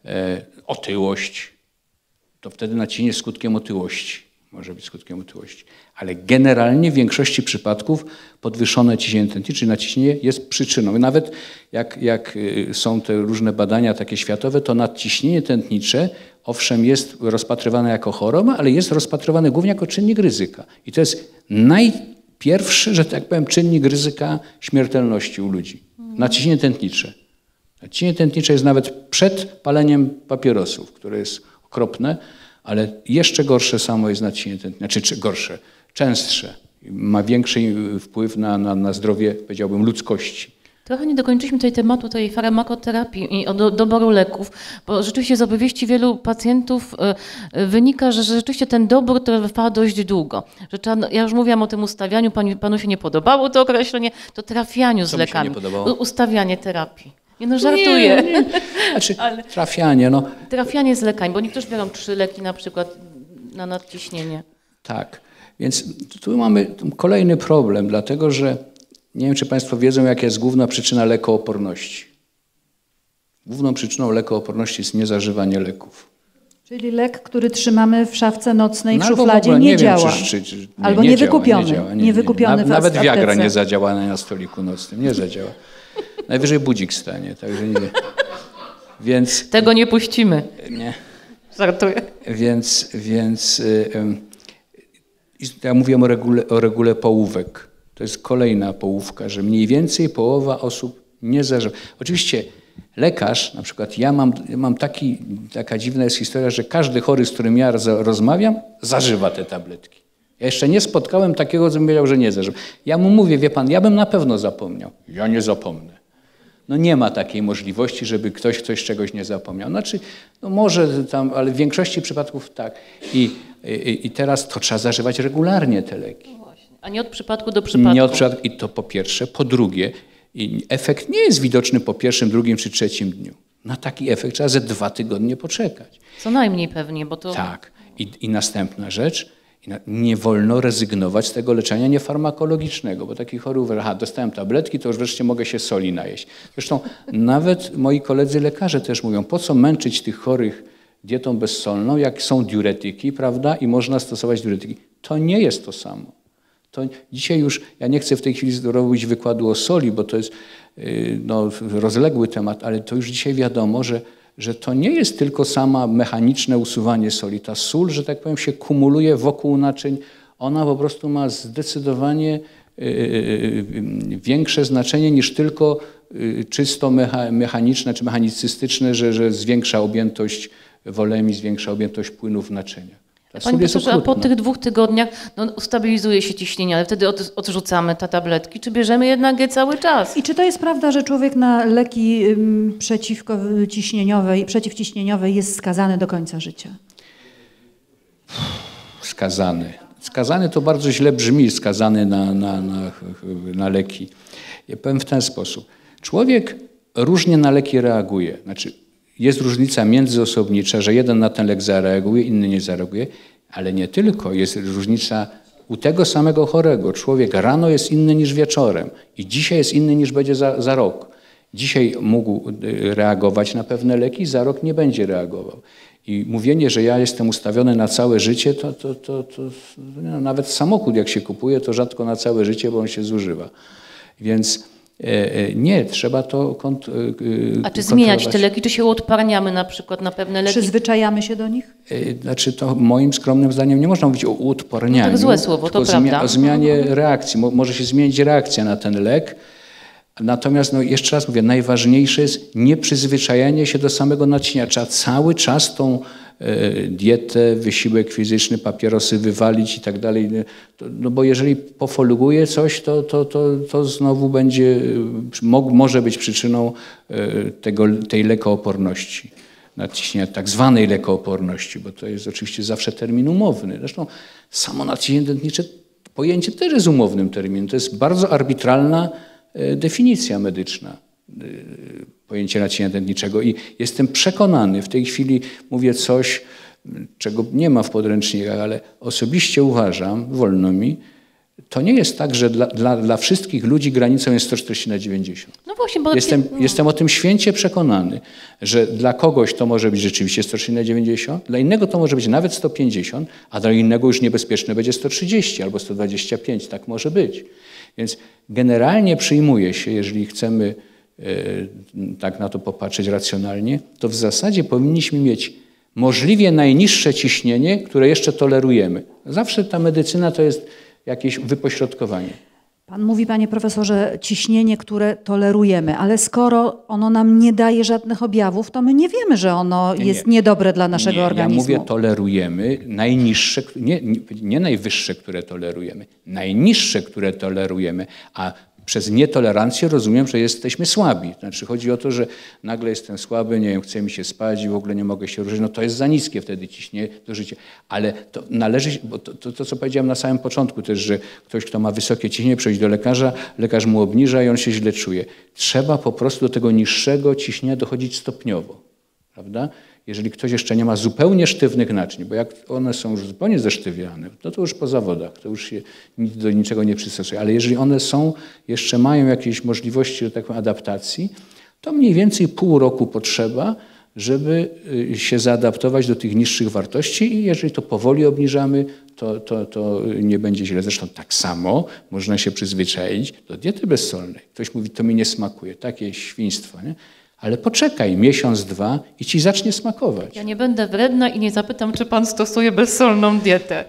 otyłość, to wtedy nadciśnienie jest skutkiem otyłości. Może być skutkiem otyłości. Ale generalnie w większości przypadków podwyższone ciśnienie tętnicze, czyli nadciśnienie jest przyczyną. I nawet jak są te różne badania takie światowe, to nadciśnienie tętnicze owszem jest rozpatrywane jako choroba, ale jest rozpatrywane głównie jako czynnik ryzyka. I to jest najpierwszy, że tak powiem, czynnik ryzyka śmiertelności u ludzi. Nadciśnienie tętnicze. Nadciśnienie tętnicze jest nawet przed paleniem papierosów, które jest okropne, ale jeszcze gorsze samo jest nadciśnienie tętnicze, czy gorsze, częstsze. Ma większy wpływ na zdrowie, powiedziałbym, ludzkości. Trochę nie dokończyliśmy tutaj tematu tej farmakoterapii i doboru leków, bo rzeczywiście z opowieści wielu pacjentów wynika, że rzeczywiście ten dobór trwa dość długo. Że trzeba, ja już mówiłam o tym ustawianiu, panu się nie podobało to określenie, to trafianiu z lekami. Mi się nie podobało? Ustawianie terapii. Nie no, żartuję. Nie. Znaczy, trafianie, no. Trafianie z lekami, bo niektórzy biorą 3 leki na przykład na nadciśnienie. Tak, więc tu mamy kolejny problem, dlatego że nie wiem, czy Państwo wiedzą, jaka jest główna przyczyna lekooporności. Główną przyczyną lekooporności jest niezażywanie leków. Czyli lek, który trzymamy w szafce nocnej, w albo szufladzie, w ogóle, nie działa. Albo niewykupiony. Niewykupiony Nawet w aptece. Viagra nie zadziała na stoliku nocnym, nie zadziała. Najwyżej budzik stanie, także nie. Więc tego nie puścimy. Nie. Żartuję. Więc ja mówiłem o regule połówek. To jest kolejna połówka, że mniej więcej połowa osób nie zażywa. Oczywiście lekarz, na przykład ja mam taka dziwna jest historia, że każdy chory, z którym ja rozmawiam, zażywa te tabletki. Ja jeszcze nie spotkałem takiego, co bym wiedział, że nie zażywa. Ja mu mówię, wie pan, ja bym na pewno zapomniał. Ja nie zapomnę. No nie ma takiej możliwości, żeby ktoś czegoś nie zapomniał. Znaczy, no może tam, ale w większości przypadków tak. I teraz to trzeba zażywać regularnie te leki. A nie od przypadku do przypadku. Nie od przypadku. I to po pierwsze. Po drugie, efekt nie jest widoczny po pierwszym, drugim czy trzecim dniu. Na taki efekt trzeba ze 2 tygodnie poczekać. Co najmniej pewnie, bo to... Tak. I następna rzecz, nie wolno rezygnować z tego leczenia niefarmakologicznego, bo taki chory mówi, dostałem tabletki, to już wreszcie mogę się soli najeść. Zresztą nawet moi koledzy lekarze też mówią, po co męczyć tych chorych dietą bezsolną, jak są diuretyki, prawda, i można stosować diuretyki. To nie jest to samo. To dzisiaj już, ja nie chcę w tej chwili robić wykładu o soli, bo to jest rozległy temat, ale to już dzisiaj wiadomo, że to nie jest tylko sama mechaniczne usuwanie soli. Ta sól, że tak powiem, się kumuluje wokół naczyń. Ona po prostu ma zdecydowanie większe znaczenie niż tylko czysto mechaniczne czy mechanicystyczne, że zwiększa objętość wolemii, zwiększa objętość płynów w naczyniach. Panie profesorze, a po tych 2 tygodniach ustabilizuje się ciśnienie, ale wtedy odrzucamy te tabletki, czy bierzemy jednak je cały czas? I czy to jest prawda, że człowiek na leki przeciwciśnieniowe jest skazany do końca życia? Skazany. Skazany to bardzo źle brzmi, skazany na leki. Ja powiem w ten sposób. Człowiek różnie na leki reaguje. Znaczy, jest różnica międzyosobnicza, że jeden na ten lek zareaguje, inny nie zareaguje, ale nie tylko. Jest różnica u tego samego chorego. Człowiek rano jest inny niż wieczorem i dzisiaj jest inny niż będzie za rok. Dzisiaj mógł reagować na pewne leki, za rok nie będzie reagował. I mówienie, że ja jestem ustawiony na całe życie, to nawet samochód jak się kupuje, to rzadko na całe życie, bo on się zużywa. Więc nie, trzeba to kontrolować. A czy zmieniać te leki, czy się uodparniamy na przykład na pewne leki? Przyzwyczajamy się do nich? Znaczy to moim skromnym zdaniem nie można mówić o uodparnianiu. No tak złe słowo, to prawda. O zmianie reakcji. Może się zmienić reakcja na ten lek, Natomiast no, jeszcze raz mówię, najważniejsze jest nieprzyzwyczajanie się do samego nadciśnienia. Trzeba cały czas tą dietę, wysiłek fizyczny, papierosy wywalić i tak dalej. No bo jeżeli pofolguje coś, to znowu będzie, może być przyczyną tej lekooporności, nadciśnienia, tak zwanej lekooporności, bo to jest oczywiście zawsze termin umowny. Zresztą samo nadciśnienie tętnicze, pojęcie też jest umownym terminem. To jest bardzo arbitralna definicja medyczna. Pojęcie nadciśnienia tętniczego i jestem przekonany, w tej chwili mówię coś, czego nie ma w podręcznikach, ale osobiście uważam, wolno mi, to nie jest tak, że dla wszystkich ludzi granicą jest 140/90. No właśnie, bo Jestem o tym święcie przekonany, że dla kogoś to może być rzeczywiście 140/90, dla innego to może być nawet 150, a dla innego już niebezpieczne będzie 130 albo 125, tak może być. Więc generalnie przyjmuje się, jeżeli chcemy tak na to popatrzeć racjonalnie, to w zasadzie powinniśmy mieć możliwie najniższe ciśnienie, które jeszcze tolerujemy. Zawsze ta medycyna to jest jakieś wypośrodkowanie. Pan mówi, panie profesorze, ciśnienie, które tolerujemy, ale skoro ono nam nie daje żadnych objawów, to my nie wiemy, że ono jest niedobre dla naszego organizmu. Ja mówię tolerujemy, najniższe, nie najwyższe, które tolerujemy, najniższe, które tolerujemy, a przez nietolerancję rozumiem, że jesteśmy słabi. Znaczy chodzi o to, że nagle jestem słaby, nie wiem, chce mi się spać i w ogóle nie mogę się ruszyć. No to jest za niskie wtedy ciśnienie do życia. Ale to należy, bo to co powiedziałem na samym początku też, że ktoś, kto ma wysokie ciśnienie, przychodzi do lekarza, lekarz mu obniża i on się źle czuje. Trzeba po prostu do tego niższego ciśnienia dochodzić stopniowo. Prawda? Jeżeli ktoś jeszcze nie ma zupełnie sztywnych naczyń, bo jak one są już zupełnie zesztywniane, to już po zawodach, to już się do niczego nie przystosuje. Ale jeżeli one jeszcze mają jakieś możliwości, że tak powiem, adaptacji, to mniej więcej pół roku potrzeba, żeby się zaadaptować do tych niższych wartości i jeżeli to powoli obniżamy, to nie będzie źle. Zresztą tak samo można się przyzwyczaić do diety bezsolnej. Ktoś mówi, to mi nie smakuje, takie świństwo, nie? Ale poczekaj, miesiąc, 2 i ci zacznie smakować. Ja nie będę wredna i nie zapytam, czy pan stosuje bezsolną dietę.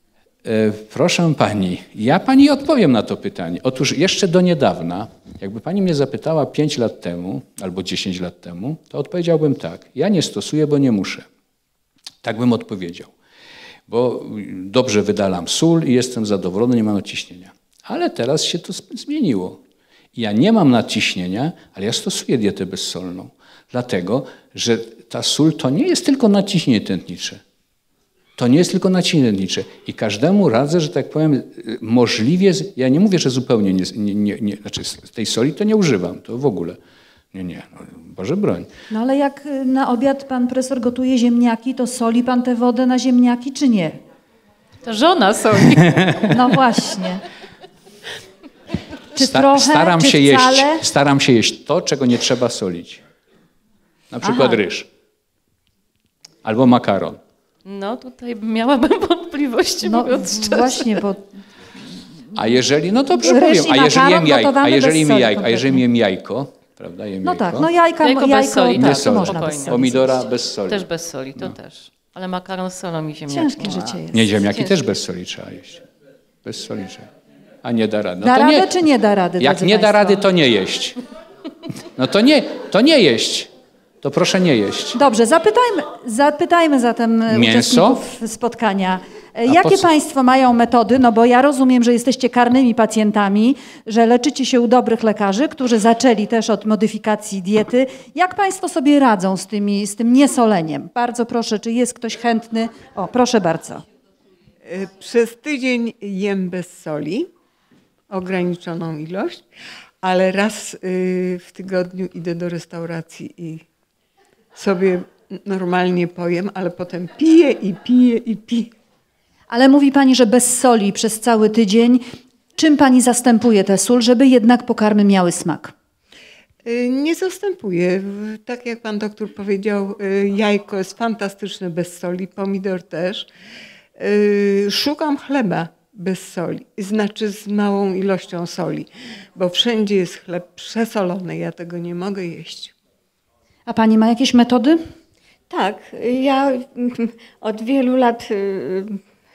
Proszę pani, ja pani odpowiem na to pytanie. Otóż jeszcze do niedawna, jakby pani mnie zapytała 5 lat temu albo 10 lat temu, to odpowiedziałbym tak. Ja nie stosuję, bo nie muszę. Tak bym odpowiedział. Bo dobrze wydalam sól i jestem zadowolony, nie mam nadciśnienia. Ale teraz się to zmieniło. Ja nie mam nadciśnienia, ale ja stosuję dietę bezsolną. Dlatego, że ta sól to nie jest tylko nadciśnienie tętnicze. To nie jest tylko nadciśnienie tętnicze. I każdemu radzę, że tak powiem, możliwie, ja nie mówię, że zupełnie nie znaczy z tej soli to nie używam, to w ogóle. Nie, no, Boże broń. No ale jak na obiad pan profesor gotuje ziemniaki, to soli pan tę wodę na ziemniaki, czy nie? To żona soli. No właśnie. Czy trochę, staram czy się wcale? Staram się jeść to, czego nie trzeba solić. Na przykład ryż. Albo makaron. No tutaj miałabym wątpliwości, No mówiąc szczerze. właśnie, bo A jeżeli, no dobrze ryż powiem, i makaron a jeżeli jem kompletnie. jajko, prawda, jem no jajko. tak, no jajko bez soli, tak, bez soli. można bez Spokojnie. soli. Pomidora bez soli. Też bez soli, to też. Ale makaron z solą i ziemniaki. Ciężkie życie jest. Nie, ziemniaki Ciężko. też bez soli trzeba jeść. Bez soli trzeba. A nie da rady. No Da to radę nie, czy nie da rady? jak drodzy nie da państwo? rady, to nie jeść. No to nie jeść. To proszę nie jeść. Dobrze, zapytajmy zatem Mięso? uczestników spotkania. po Jakie co? państwo mają metody? No bo ja rozumiem, że jesteście karnymi pacjentami, że leczycie się u dobrych lekarzy, którzy zaczęli też od modyfikacji diety. Jak państwo sobie radzą z tym niesoleniem? Bardzo proszę, czy jest ktoś chętny? O, proszę bardzo. Przez tydzień jem bez soli, ograniczoną ilość, ale raz w tygodniu idę do restauracji i sobie normalnie pojem, ale potem piję i piję i piję. Ale mówi pani, że bez soli przez cały tydzień. Czym pani zastępuje tę sól, żeby jednak pokarmy miały smak? Nie zastępuję. Tak jak pan doktor powiedział, jajko jest fantastyczne bez soli, pomidor też. Szukam chleba bez soli, znaczy z małą ilością soli, bo wszędzie jest chleb przesolony, ja tego nie mogę jeść. A pani ma jakieś metody? Tak, ja od wielu lat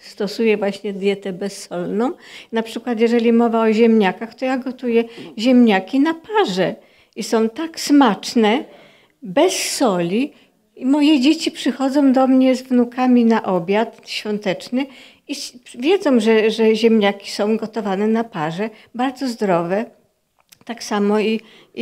stosuję właśnie dietę bezsolną. Na przykład jeżeli mowa o ziemniakach, to ja gotuję ziemniaki na parze i są tak smaczne, bez soli. I moje dzieci przychodzą do mnie z wnukami na obiad świąteczny i wiedzą, że ziemniaki są gotowane na parze, bardzo zdrowe. Tak samo i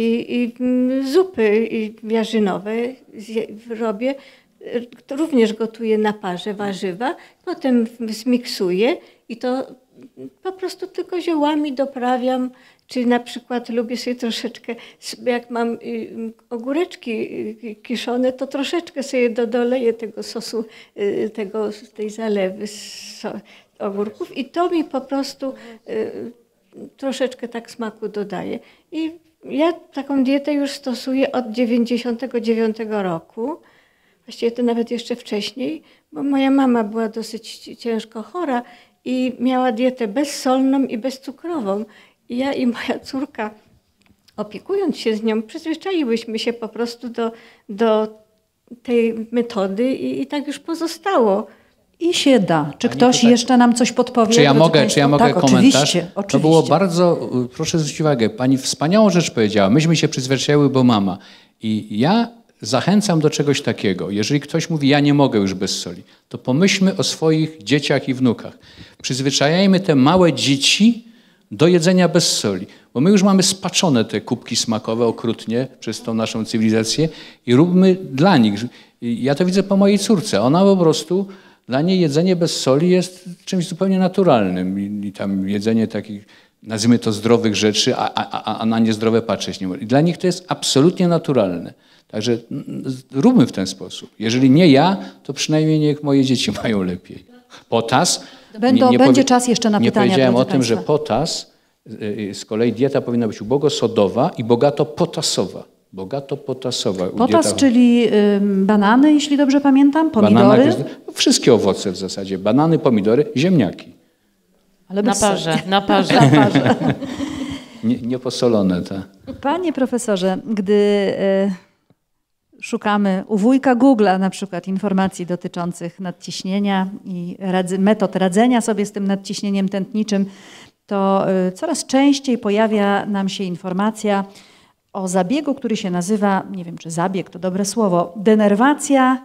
zupy jarzynowe robię. Również gotuję na parze warzywa, potem zmiksuję i to po prostu tylko ziołami doprawiam. Czy na przykład lubię sobie troszeczkę, jak mam ogóreczki kiszone, to troszeczkę sobie doleję tego sosu, tej zalewy z ogórków i to mi po prostu troszeczkę tak smaku dodaje. I ja taką dietę już stosuję od 99 roku. Właściwie to nawet jeszcze wcześniej, bo moja mama była dosyć ciężko chora i miała dietę bezsolną i bezcukrową. I ja i moja córka, opiekując się z nią, przyzwyczaiłyśmy się po prostu do tej metody i tak już pozostało. I się da. Czy Pani ktoś to tak- jeszcze nam coś podpowie? Czy ja drodzy mogę państwo? Tak, komentarz? oczywiście. To było bardzo, proszę zwrócić uwagę, pani wspaniałą rzecz powiedziała. Myśmy się przyzwyczaiły, bo mama. I ja zachęcam do czegoś takiego. Jeżeli ktoś mówi, ja nie mogę już bez soli, to pomyślmy o swoich dzieciach i wnukach. Przyzwyczajajmy te małe dzieci do jedzenia bez soli. Bo my już mamy spaczone te kubki smakowe okrutnie przez tą naszą cywilizację i róbmy dla nich. Ja to widzę po mojej córce. Ona po prostu, dla niej jedzenie bez soli jest czymś zupełnie naturalnym. I tam jedzenie takich, nazwijmy to, zdrowych rzeczy, a na niezdrowe patrzeć nie może. I dla nich to jest absolutnie naturalne. Także róbmy w ten sposób. Jeżeli nie ja, to przynajmniej niech moje dzieci mają lepiej. Potas. Będzie czas jeszcze na pytania. Nie powiedziałem o tym, państwa. że potas, z kolei dieta powinna być ubogosodowa i bogato potasowa. Bogato potasowa. Potas, czyli banany, jeśli dobrze pamiętam, pomidory. Wszystkie owoce w zasadzie. Banany, pomidory, ziemniaki. Ale Na bez soli. parze, na parze. Na parze. Nieposolone te. Panie profesorze, gdy szukamy u wujka Google'a na przykład informacji dotyczących nadciśnienia i metod radzenia sobie z tym nadciśnieniem tętniczym, to coraz częściej pojawia nam się informacja o zabiegu, który się nazywa, nie wiem czy zabieg to dobre słowo, denerwacja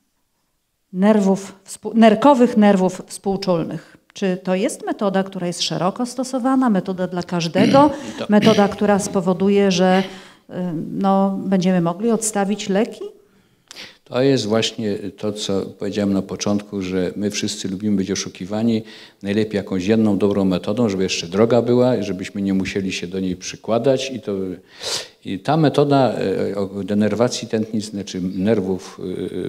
nerkowych nerwów współczulnych. Czy to jest metoda, która jest szeroko stosowana, metoda dla każdego, metoda, która spowoduje, że będziemy mogli odstawić leki? To jest właśnie to, co powiedziałem na początku, że my wszyscy lubimy być oszukiwani. Najlepiej jakąś jedną dobrą metodą, żeby jeszcze droga była, żebyśmy nie musieli się do niej przykładać. I ta metoda denerwacji tętnic, znaczy nerwów,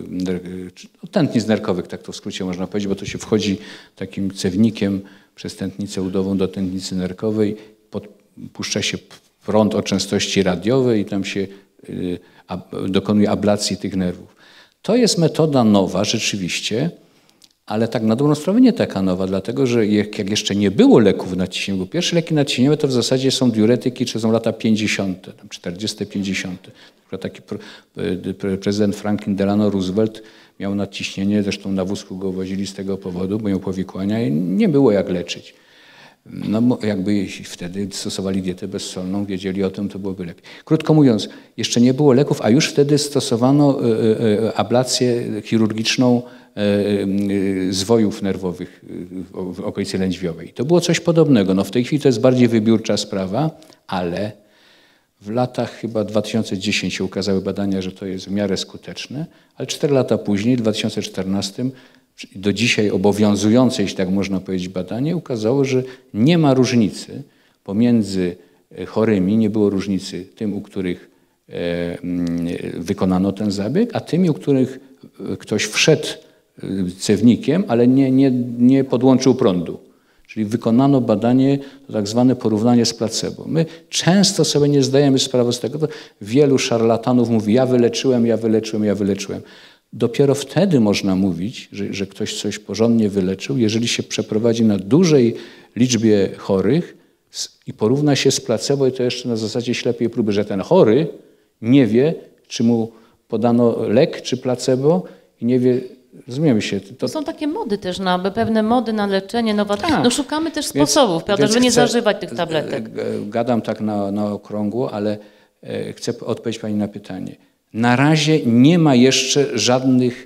tętnic nerkowych, tak to w skrócie można powiedzieć, bo to się wchodzi takim cewnikiem przez tętnicę udową do tętnicy nerkowej, puszcza się prąd o częstości radiowej i tam się dokonuje ablacji tych nerwów. To jest metoda nowa rzeczywiście, ale tak na dobrą sprawę nie taka nowa, dlatego że jak jeszcze nie było leków nadciśnieniowych, bo pierwsze leki nadciśnieniowe to w zasadzie są diuretyki, czy są lata 50., tam 40., 50. Taki prezydent Franklin Delano Roosevelt miał nadciśnienie, zresztą na wózku go wozili z tego powodu, bo miał powikłania i nie było jak leczyć. No jakby wtedy stosowali dietę bezsolną, wiedzieli o tym, to byłoby lepiej. Krótko mówiąc, jeszcze nie było leków, a już wtedy stosowano ablację chirurgiczną zwojów nerwowych w okolicy lędźwiowej. To było coś podobnego. No w tej chwili to jest bardziej wybiórcza sprawa, ale w latach chyba 2010 się ukazały badania, że to jest w miarę skuteczne, ale 4 lata później, w 2014 do dzisiaj obowiązujące, jeśli tak można powiedzieć, badanie ukazało, że nie ma różnicy pomiędzy chorymi, nie było różnicy tym, u których wykonano ten zabieg, a tymi, u których ktoś wszedł cewnikiem, ale nie podłączył prądu. Czyli wykonano badanie, to tak zwane porównanie z placebo. My często sobie nie zdajemy sprawy z tego, to wielu szarlatanów mówi, ja wyleczyłem. Dopiero wtedy można mówić, że ktoś coś porządnie wyleczył, jeżeli się przeprowadzi na dużej liczbie chorych i porówna się z placebo i to jeszcze na zasadzie ślepej próby, że ten chory nie wie, czy mu podano lek czy placebo i nie wie, rozumiemy się. To są takie mody też, pewne mody na leczenie, Tak. No szukamy też sposobów, prawda, żeby nie zażywać tych tabletek. Gadam tak na okrągło, ale chcę odpowiedzieć pani na pytanie. Na razie nie ma jeszcze żadnych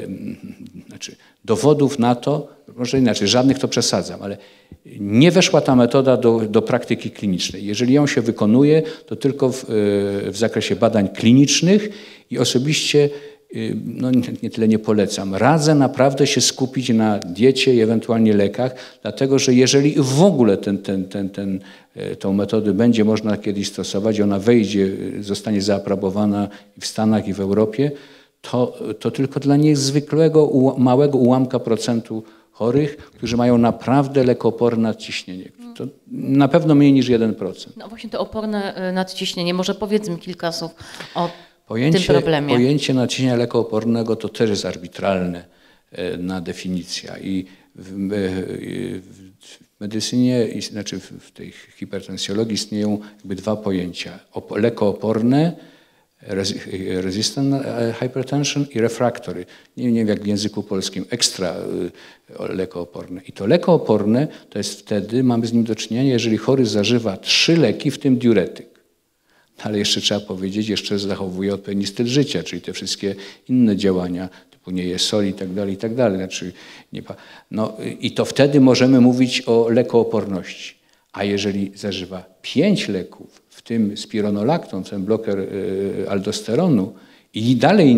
dowodów na to, może inaczej, żadnych to przesadzam, ale nie weszła ta metoda do praktyki klinicznej. Jeżeli ją się wykonuje, to tylko w zakresie badań klinicznych i osobiście nie tyle nie polecam. Radzę naprawdę się skupić na diecie i ewentualnie lekach, dlatego że jeżeli w ogóle tą metodę będzie można kiedyś stosować, ona wejdzie, zostanie zaaprobowana w Stanach i w Europie, to tylko dla niezwykłego, małego ułamka procentu chorych, którzy mają naprawdę lekooporne nadciśnienie. To na pewno mniej niż 1%. No właśnie to oporne nadciśnienie. Może powiedzmy kilka sów o tym problemie. Pojęcie nadciśnienia lekoopornego to też jest arbitralne na definicja. I w medycynie, znaczy w tej hipertensjologii istnieją jakby dwa pojęcia. Lekooporne, resistant hypertension i refractory. Nie wiem jak w języku polskim, ekstra lekooporne. I to lekooporne to jest wtedy, mamy z nim do czynienia, jeżeli chory zażywa 3 leki, w tym diuretyk. Ale jeszcze trzeba powiedzieć, jeszcze zachowuje odpowiedni styl życia, czyli te wszystkie inne działania, typu nie je soli i tak dalej. Znaczy i to wtedy możemy mówić o lekooporności. A jeżeli zażywa 5 leków, w tym spironolakton, ten bloker aldosteronu i dalej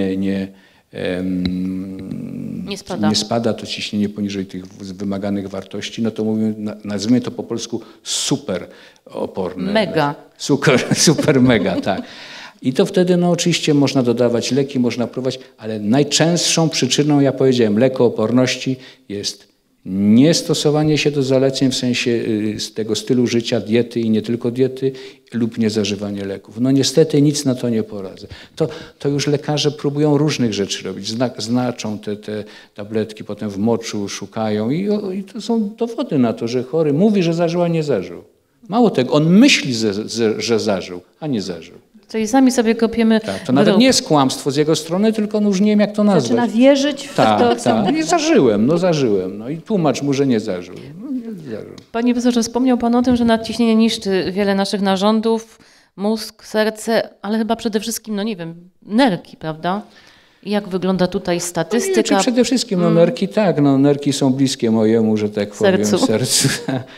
nie spada to ciśnienie poniżej tych wymaganych wartości, no to mówimy, nazwijmy to po polsku super oporne. Mega. Super mega, tak. I to wtedy oczywiście można dodawać leki, można próbować, ale najczęstszą przyczyną, ja powiedziałem, lekooporności jest niestosowanie się do zaleceń w sensie z tego stylu życia, diety i nie tylko diety lub niezażywanie leków. No niestety nic na to nie poradzę. To już lekarze próbują różnych rzeczy robić. Znaczą te tabletki, potem w moczu szukają i to są dowody na to, że chory mówi, że zażył, a nie zażył. Mało tego, on myśli, że zażył, a nie zażył. Czyli sami sobie kopiemy. Tak, to nawet nie jest kłamstwo z jego strony, tylko już nie wiem jak to nazwać. Zaczyna wierzyć w to, Tak. Nie zażyłem. No i tłumacz mu, że nie zażył. Panie profesorze, wspomniał Pan o tym, że nadciśnienie niszczy wiele naszych narządów, mózg, serce, ale chyba przede wszystkim, nerki, prawda? I jak wygląda tutaj statystyka? No przede wszystkim nerki tak, nerki są bliskie mojemu, że tak powiem, sercu.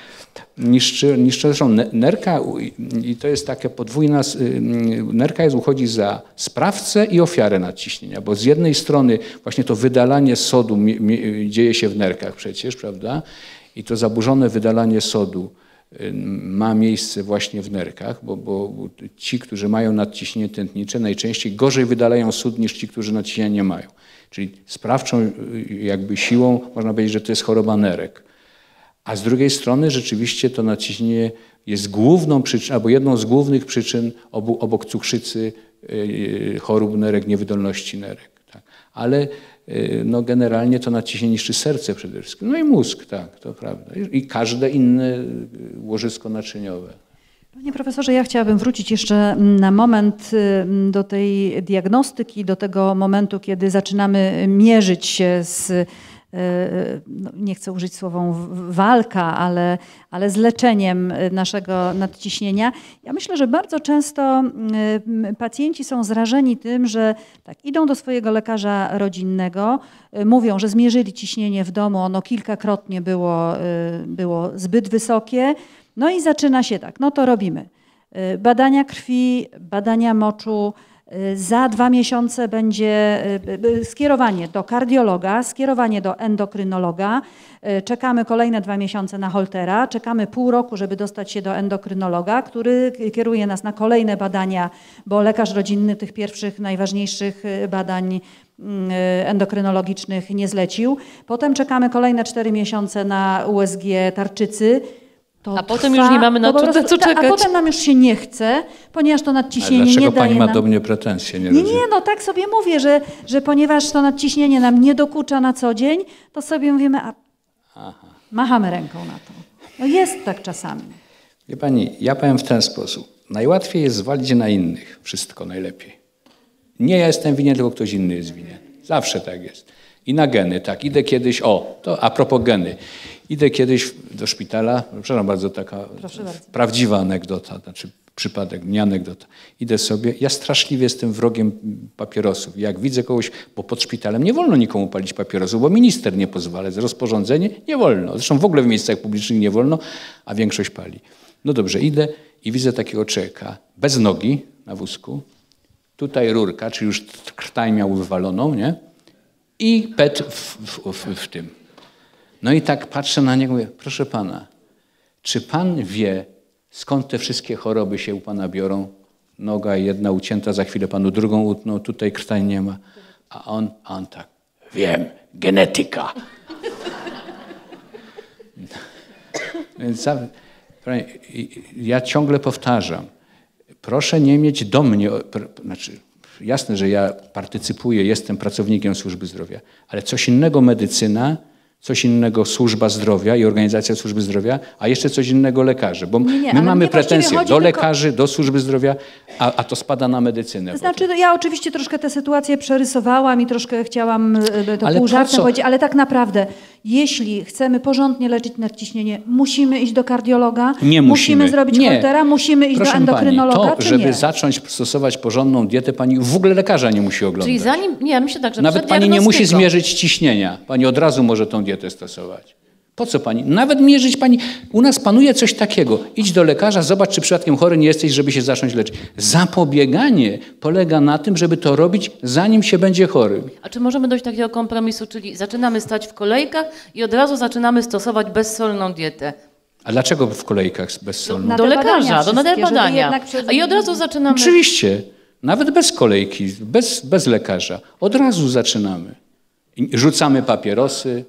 Niszczy zresztą nerka i to jest taka podwójna, nerka uchodzi za sprawcę i ofiarę nadciśnienia, bo z jednej strony właśnie to wydalanie sodu dzieje się w nerkach przecież, prawda? I to zaburzone wydalanie sodu ma miejsce właśnie w nerkach, bo ci, którzy mają nadciśnienie tętnicze, najczęściej gorzej wydalają sód niż ci, którzy nadciśnienia nie mają. Czyli sprawczą jakby siłą można powiedzieć, że to jest choroba nerek. A z drugiej strony rzeczywiście to nadciśnienie jest główną przyczyną, albo jedną z głównych przyczyn obok cukrzycy, chorób nerek, niewydolności nerek. Tak. Ale generalnie to nadciśnienie niszczy serce przede wszystkim. No i mózg, tak, to prawda. I każde inne łożysko naczyniowe. Panie profesorze, ja chciałabym wrócić jeszcze na moment do tej diagnostyki, do tego momentu, kiedy zaczynamy mierzyć się z nie chcę użyć słową walka, ale z leczeniem naszego nadciśnienia. Ja myślę, że bardzo często pacjenci są zrażeni tym, że tak, idą do swojego lekarza rodzinnego, mówią, że zmierzyli ciśnienie w domu, ono kilkakrotnie było zbyt wysokie, no i zaczyna się tak, no to robimy badania krwi, badania moczu. Za 2 miesiące będzie skierowanie do kardiologa, skierowanie do endokrynologa. Czekamy kolejne 2 miesiące na Holtera, czekamy pół roku, żeby dostać się do endokrynologa, który kieruje nas na kolejne badania, bo lekarz rodzinny tych pierwszych, najważniejszych badań endokrynologicznych nie zlecił. Potem czekamy kolejne 4 miesiące na USG tarczycy. A potem już nie mamy na co czekać. A potem nam już się nie chce, ponieważ to nadciśnienie nie daje nam... Dlaczego pani ma do mnie pretensje? Nie, tak sobie mówię, że ponieważ to nadciśnienie nam nie dokucza na co dzień, to sobie mówimy, machamy ręką na to. No jest tak czasami. Wie pani, ja powiem w ten sposób. Najłatwiej jest zwalić na innych wszystko najlepiej. Nie ja jestem winien, tylko ktoś inny jest winien. Zawsze tak jest. I na geny, tak. Idę kiedyś, to a propos geny. Idę kiedyś do szpitala, przepraszam bardzo, taka prawdziwa anegdota, znaczy przypadek, nie anegdota. Idę sobie, ja straszliwie jestem wrogiem papierosów. Jak widzę kogoś, bo pod szpitalem nie wolno nikomu palić papierosów, bo minister nie pozwala, rozporządzenie nie wolno. Zresztą w ogóle w miejscach publicznych nie wolno, a większość pali. No dobrze, idę i widzę takiego człowieka bez nogi na wózku, tutaj rurka, czyli już krtań miał wywaloną, nie? I PET w tym. No i tak patrzę na niego i mówię, proszę pana, czy pan wie, skąd te wszystkie choroby się u pana biorą? Noga jedna ucięta, za chwilę panu drugą utną, tutaj krtań nie ma. A on tak, wiem, genetyka. Więc ja ciągle powtarzam, proszę nie mieć do mnie, znaczy jasne, że ja partycypuję, jestem pracownikiem służby zdrowia, ale coś innego medycyna, coś innego służba zdrowia i organizacja służby zdrowia, a jeszcze coś innego lekarze. Bo my mamy pretensje do lekarzy, do służby zdrowia, a to spada na medycynę. To znaczy, ja oczywiście troszkę tę sytuację przerysowałam i troszkę chciałam to pół żartem powiedzieć, ale tak naprawdę, jeśli chcemy porządnie leczyć nadciśnienie, musimy iść do kardiologa, musimy zrobić Holtera, musimy iść do endokrynologa, pani, żeby zacząć stosować porządną dietę, pani w ogóle lekarza nie musi oglądać. Czyli zanim, ja myślę tak, że nawet pani nie musi zmierzyć ciśnienia. Pani od razu może tą dietę stosować. Po co pani? Nawet mierzyć pani. U nas panuje coś takiego. Idź do lekarza, zobacz, czy przypadkiem chory nie jesteś, żeby się zacząć leczyć. Zapobieganie polega na tym, żeby to robić, zanim się będzie chory. A czy możemy dojść do takiego kompromisu, czyli zaczynamy stać w kolejkach i od razu zaczynamy stosować bezsolną dietę? A dlaczego w kolejkach bezsolną? Do lekarza, na te badania. A i od razu zaczynamy... Oczywiście. Nawet bez kolejki, bez lekarza. Od razu zaczynamy. Rzucamy papierosy,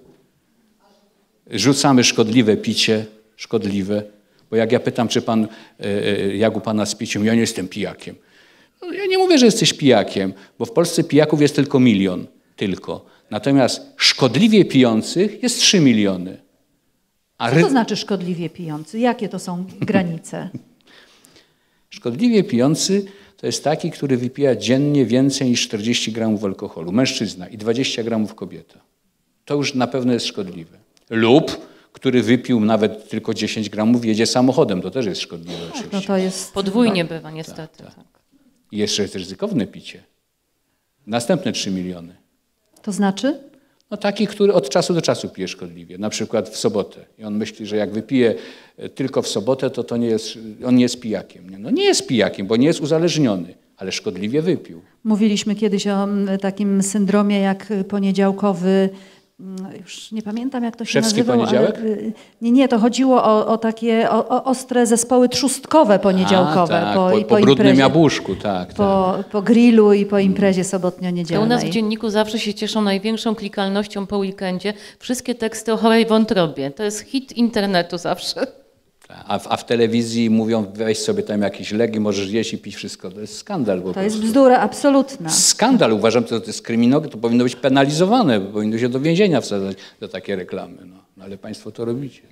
rzucamy szkodliwe picie, szkodliwe. Bo jak ja pytam, czy pan, jak u pana z piciem, ja nie jestem pijakiem. No, ja nie mówię, że jesteś pijakiem, bo w Polsce pijaków jest tylko 1 000 000. Tylko. Natomiast szkodliwie pijących jest 3 miliony. Co to znaczy szkodliwie pijący? Jakie to są granice? Szkodliwie pijący to jest taki, który wypija dziennie więcej niż 40 gramów alkoholu. Mężczyzna i 20 gramów kobieta. To już na pewno jest szkodliwe. Lub który wypił nawet tylko 10 gramów, jedzie samochodem. To też jest szkodliwe oczywiście. No to jest... Podwójnie bywa niestety. Tak. I jeszcze jest ryzykowne picie. Następne 3 miliony. To znaczy? No taki, który od czasu do czasu pije szkodliwie. Na przykład w sobotę. I on myśli, że jak wypije tylko w sobotę, to nie jest, on nie jest pijakiem. Nie? No nie jest pijakiem, bo nie jest uzależniony, ale szkodliwie wypił. Mówiliśmy kiedyś o takim syndromie jak poniedziałkowy, już nie pamiętam jak to się nazywało. Poniedziałek? Nie, to chodziło o takie ostre zespoły trzustkowe poniedziałkowe. Tak, po brudnym jabłuszku, tak. Po grillu i po imprezie sobotnio-niedzielnej. U nas w dzienniku zawsze się cieszą największą klikalnością po weekendzie wszystkie teksty o chorej wątrobie. To jest hit internetu zawsze. A w telewizji mówią, weź sobie tam jakiś lek i możesz jeść i pić wszystko. To jest skandal. To jest bzdura absolutna. Skandal. Uważam, że to jest kryminalne, to powinno być penalizowane, powinno się do więzienia wsadzać za takie reklamy. No, ale państwo to robicie.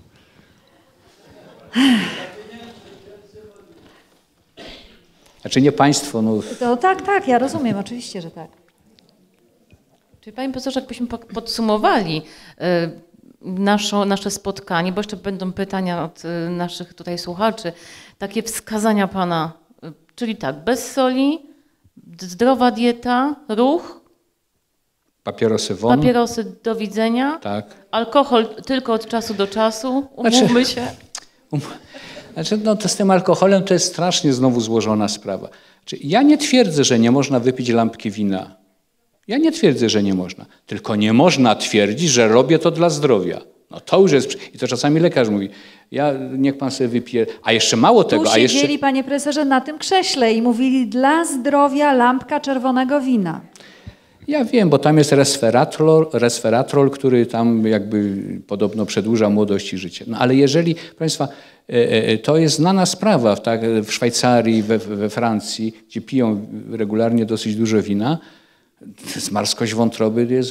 Znaczy nie państwo. No. To tak, ja rozumiem, oczywiście, że tak. Czyli panie profesorze, jakbyśmy podsumowali nasze spotkanie, bo jeszcze będą pytania od naszych tutaj słuchaczy, takie wskazania pana, czyli tak, bez soli, zdrowa dieta, ruch, papierosy won. Papierosy do widzenia, tak. Alkohol tylko od czasu do czasu, umówmy się. Znaczy, no to z tym alkoholem to jest strasznie znowu złożona sprawa. Ja nie twierdzę, że nie można wypić lampki wina. Ja nie twierdzę, że nie można. Tylko nie można twierdzić, że robię to dla zdrowia. No to już jest... I to czasami lekarz mówi, niech pan sobie wypije... A jeszcze mało tego... Tu siedzieli, panie profesorze, na tym krześle i mówili dla zdrowia lampka czerwonego wina. Ja wiem, bo tam jest resveratrol, który tam jakby podobno przedłuża młodość i życie. No ale jeżeli, proszę państwa, to jest znana sprawa, tak, w Szwajcarii, we Francji, gdzie piją regularnie dosyć dużo wina, zmarskość wątroby jest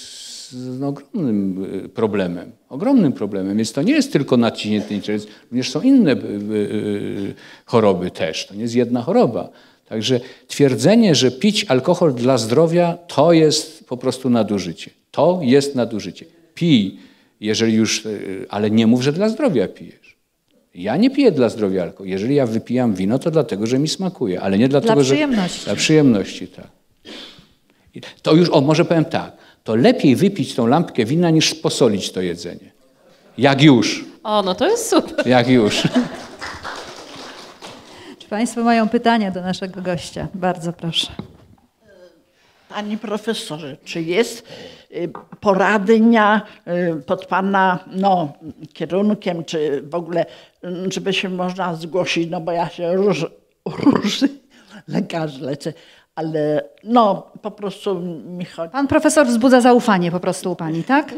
ogromnym problemem. Więc to nie jest tylko nadciśnienie, również są inne choroby też. To nie jest jedna choroba. Także twierdzenie, że pić alkohol dla zdrowia, to jest po prostu nadużycie. To jest nadużycie. Pij, jeżeli już, ale nie mów, że dla zdrowia pijesz. Ja nie piję dla zdrowia alkohol. Jeżeli ja wypijam wino, to dlatego, że mi smakuje, ale nie dlatego, Dla przyjemności. Dla przyjemności, tak. I to już, może powiem tak, to lepiej wypić tą lampkę wina, niż posolić to jedzenie. Jak już. O, no to jest super. Jak już. Czy Państwo mają pytania do naszego gościa? Bardzo proszę. Panie profesorze, czy jest poradnia pod Pana kierunkiem, czy w ogóle, żeby się można zgłosić, no bo ja się różny lekarzy leczę, ale po prostu mi chodzi. Pan profesor wzbudza zaufanie po prostu u Pani, tak?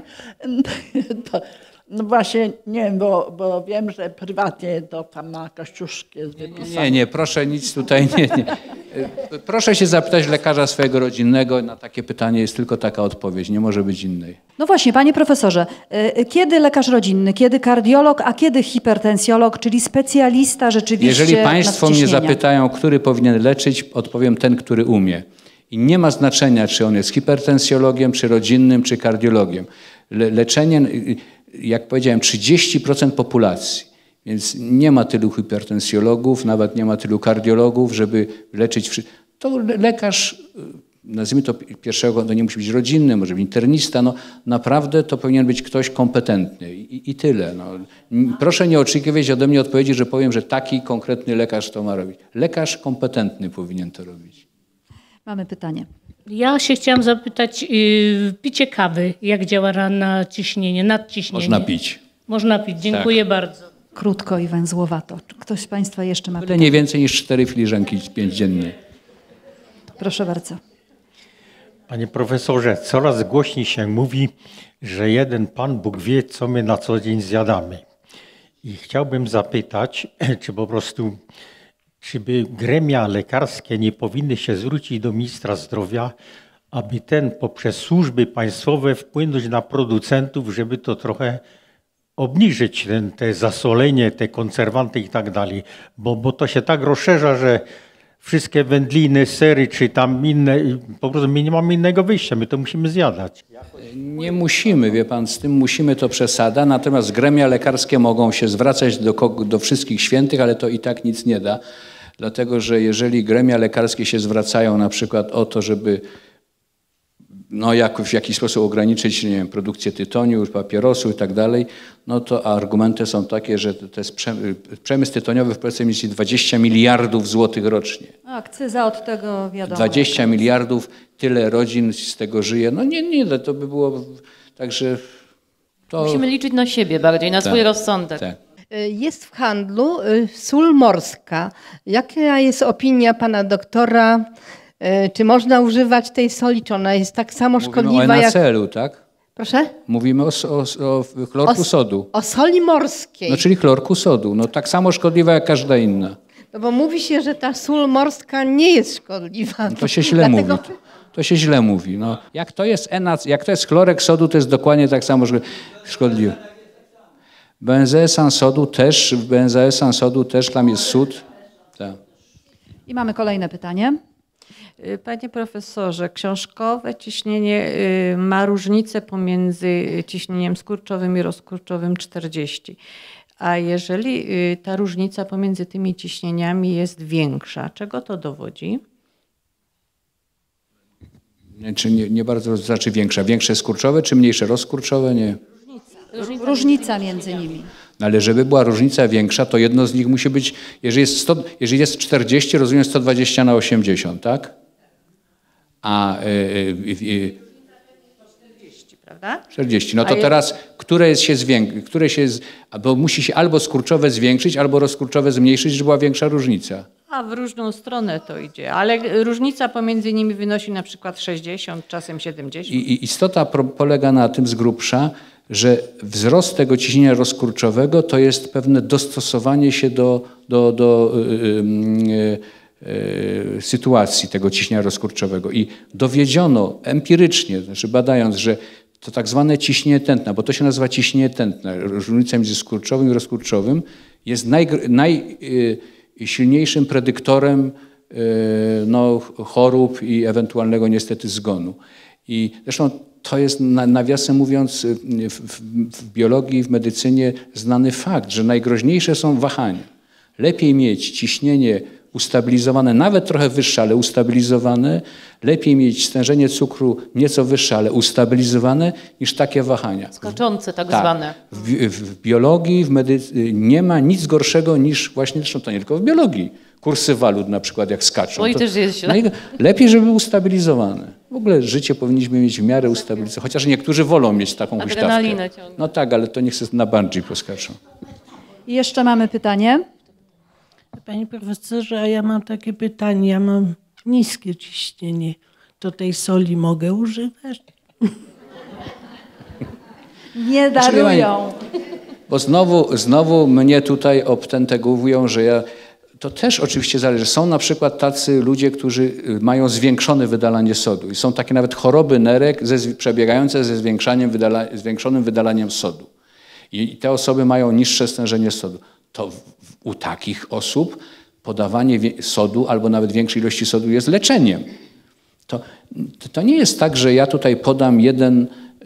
No właśnie, nie wiem, bo wiem, że prywatnie to tam na Kościuszki jest wypisane. Nie, proszę nic tutaj, nie. Proszę się zapytać lekarza swojego rodzinnego, na takie pytanie jest tylko taka odpowiedź, nie może być innej. No właśnie, panie profesorze, kiedy lekarz rodzinny, kiedy kardiolog, a kiedy hipertensjolog, czyli specjalista rzeczywiście Jeżeli Państwo mnie nadciśnienia? zapytają, który powinien leczyć, odpowiem ten, który umie. I nie ma znaczenia, czy on jest hipertensjologiem, czy rodzinnym, czy kardiologiem. Leczenie, jak powiedziałem, 30% populacji. Więc nie ma tylu hipertensjologów, nawet nie ma tylu kardiologów, żeby leczyć. To lekarz, nazwijmy to pierwszego, to nie musi być rodzinny, może być internista. Naprawdę to powinien być ktoś kompetentny i tyle. Proszę nie oczekiwać ode mnie odpowiedzi, że powiem, że taki konkretny lekarz to ma robić. Lekarz kompetentny powinien to robić. Mamy pytanie. Ja się chciałam zapytać, picie kawy, jak działa na ciśnienie, nadciśnienie? Można pić. Można pić, dziękuję bardzo. Krótko i węzłowato. Czy ktoś z Państwa jeszcze ma pytanie? Nie więcej niż 4 filiżanki 5 dziennie. Proszę bardzo. Panie profesorze, coraz głośniej się mówi, że jeden Pan Bóg wie, co my na co dzień zjadamy. I chciałbym zapytać, czy po prostu, czy by gremia lekarskie nie powinny się zwrócić do ministra zdrowia, aby ten poprzez służby państwowe wpłynąć na producentów, żeby to trochę obniżyć te zasolenie, te konserwanty i tak dalej. Bo to się tak rozszerza, że wszystkie wędliny, sery czy tam inne, po prostu my nie mamy innego wyjścia, my to musimy zjadać. Nie musimy, wie pan, z tym musimy to przesada, natomiast gremia lekarskie mogą się zwracać do wszystkich świętych, ale to i tak nic nie da, dlatego że jeżeli gremia lekarskie się zwracają na przykład o to, żeby w jakiś sposób ograniczyć, nie wiem, produkcję tytoniu, papierosów i tak dalej, to argumenty są takie, że to jest przemysł tytoniowy w Polsce mieści 20 miliardów złotych rocznie. Akcyza od tego wiadomo. 20 miliardów, tyle rodzin z tego żyje. Nie, to by było, także to... Musimy liczyć na siebie bardziej, na swój rozsądek. Tak. Jest w handlu sól morska. Jaka jest opinia pana doktora? Czy można używać tej soli, czy ona jest tak samo szkodliwa Mówimy o jak... NaCl-u, tak? Proszę? Mówimy o chlorku sodu. O soli morskiej. Czyli chlorku sodu. Tak samo szkodliwa jak każda inna. No bo mówi się, że ta sól morska nie jest szkodliwa. To się źle mówi. To się źle mówi. Jak to jest chlorek sodu, to jest dokładnie tak samo szkodliwe. Benzoesan sodu też, tam jest sód. Tak. I mamy kolejne pytanie. Panie profesorze, książkowe ciśnienie ma różnicę pomiędzy ciśnieniem skurczowym i rozkurczowym 40. A jeżeli ta różnica pomiędzy tymi ciśnieniami jest większa, czego to dowodzi? Czy nie bardzo, znaczy większa? Większe skurczowe czy mniejsze rozkurczowe? Nie. Różnica między nimi. Ale żeby była różnica większa, to jedno z nich musi być, jeżeli jest 40, rozumiem 120 na 80, tak? A 40, prawda? 40. To teraz, bo musi się albo skurczowe zwiększyć, albo rozkurczowe zmniejszyć, żeby była większa różnica. A w różną stronę to idzie, ale różnica pomiędzy nimi wynosi na przykład 60, czasem 70. I istota polega na tym z grubsza, że wzrost tego ciśnienia rozkurczowego to jest pewne dostosowanie się do sytuacji tego ciśnienia rozkurczowego. I dowiedziono empirycznie, znaczy badając, że to tak zwane ciśnienie tętna, bo to się nazywa ciśnienie tętne, różnica między skurczowym i rozkurczowym, jest najsilniejszym predyktorem chorób i ewentualnego niestety zgonu. I zresztą to jest nawiasem mówiąc w biologii, w medycynie znany fakt, że najgroźniejsze są wahania. Lepiej mieć ciśnienie ustabilizowane, nawet trochę wyższe, ale ustabilizowane. Lepiej mieć stężenie cukru nieco wyższe, ale ustabilizowane, niż takie wahania. Skaczące tak zwane. W biologii, w medycynie nie ma nic gorszego niż właśnie, zresztą to nie tylko w biologii, kursy walut na przykład jak skaczą. Oj, też jest źle. Lepiej, żeby były ustabilizowane. W ogóle życie powinniśmy mieć w miarę ustabilizowane, chociaż niektórzy wolą mieć taką huśtawkę. No tak, ale to niech sobie na bungee poskaczą. I jeszcze mamy pytanie. Panie profesorze, a ja mam takie pytanie. Ja mam niskie ciśnienie. To tej soli mogę używać? Nie darują. Bo znowu mnie tutaj obtętegowują, że ja... To też oczywiście zależy. Są na przykład tacy ludzie, którzy mają zwiększone wydalanie sodu. I są takie nawet choroby nerek przebiegające ze zwiększonym wydalaniem sodu. I te osoby mają niższe stężenie sodu. To u takich osób podawanie sodu albo nawet większej ilości sodu jest leczeniem. To nie jest tak, że ja tutaj podam jeden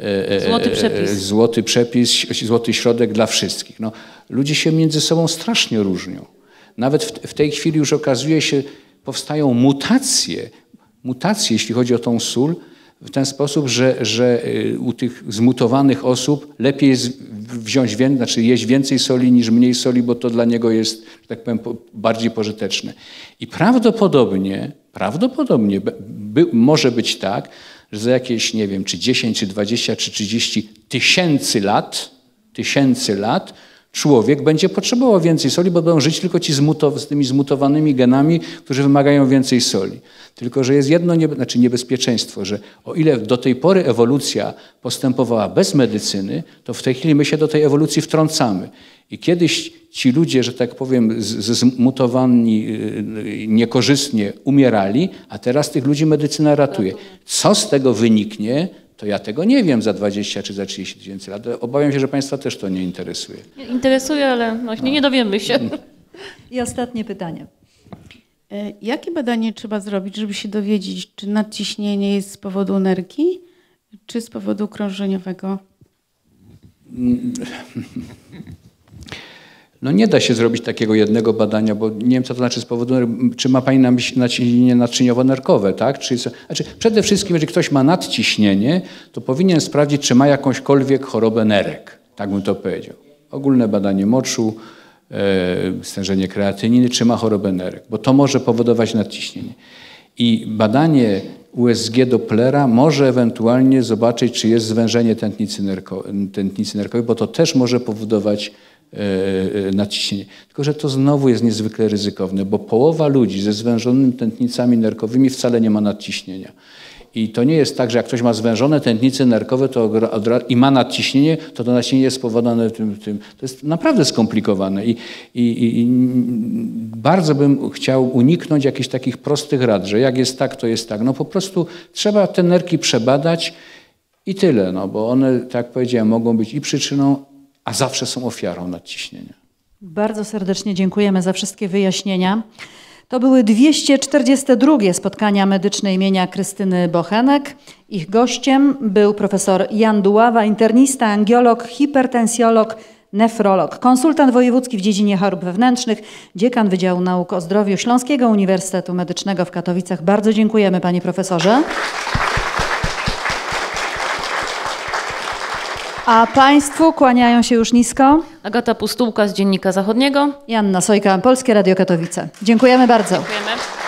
złoty przepis, złoty środek dla wszystkich. No, ludzie się między sobą strasznie różnią. Nawet w tej chwili już okazuje się, powstają mutacje, jeśli chodzi o tą sól, w ten sposób, że u tych zmutowanych osób lepiej jest jeść więcej soli niż mniej soli, bo to dla niego jest, że tak powiem, bardziej pożyteczne. I prawdopodobnie może być tak, że za jakieś, nie wiem, czy 10, czy 20, czy 30 tysięcy lat człowiek będzie potrzebował więcej soli, bo będą żyć tylko ci z tymi zmutowanymi genami, którzy wymagają więcej soli. Tylko że jest jedno niebezpieczeństwo, że o ile do tej pory ewolucja postępowała bez medycyny, to w tej chwili my się do tej ewolucji wtrącamy. I kiedyś ci ludzie, że tak powiem, zmutowani niekorzystnie umierali, a teraz tych ludzi medycyna ratuje. Co z tego wyniknie, to ja tego nie wiem za 20 czy za 30 tysięcy lat. Obawiam się, że Państwa też to nie interesuje. Interesuje, ale nie dowiemy się. I ostatnie pytanie. Jakie badanie trzeba zrobić, żeby się dowiedzieć, czy nadciśnienie jest z powodu nerki, czy z powodu krążeniowego? No nie da się zrobić takiego jednego badania, bo nie wiem, co to znaczy z powodu, czy ma Pani na myśli nadciśnienie naczyniowo-nerkowe, tak? Przede wszystkim, jeżeli ktoś ma nadciśnienie, to powinien sprawdzić, czy ma jakąśkolwiek chorobę nerek, tak bym to powiedział. Ogólne badanie moczu, stężenie kreatyniny, czy ma chorobę nerek, bo to może powodować nadciśnienie. I badanie USG Dopplera może ewentualnie zobaczyć, czy jest zwężenie tętnicy nerkowej, bo to też może powodować nadciśnienie. Tylko że to znowu jest niezwykle ryzykowne, bo połowa ludzi ze zwężonymi tętnicami nerkowymi wcale nie ma nadciśnienia. I to nie jest tak, że jak ktoś ma zwężone tętnice nerkowe i ma nadciśnienie, to nadciśnienie jest spowodowane tym. To jest naprawdę skomplikowane. I bardzo bym chciał uniknąć jakichś takich prostych rad, że jak jest tak, to jest tak. No po prostu trzeba te nerki przebadać i tyle, no, bo one, tak jak powiedziałem, mogą być i przyczyną, a zawsze są ofiarą nadciśnienia. Bardzo serdecznie dziękujemy za wszystkie wyjaśnienia. To były 242 spotkania medyczne imienia Krystyny Bochenek. Ich gościem był profesor Jan Duława, internista, angiolog, hipertensjolog, nefrolog, konsultant wojewódzki w dziedzinie chorób wewnętrznych, dziekan Wydziału Nauk o Zdrowiu Śląskiego Uniwersytetu Medycznego w Katowicach. Bardzo dziękujemy, panie profesorze. A państwu kłaniają się już nisko Agata Pustułka z Dziennika Zachodniego i Anna Sojka, Polskie Radio Katowice. Dziękujemy bardzo. Dziękujemy.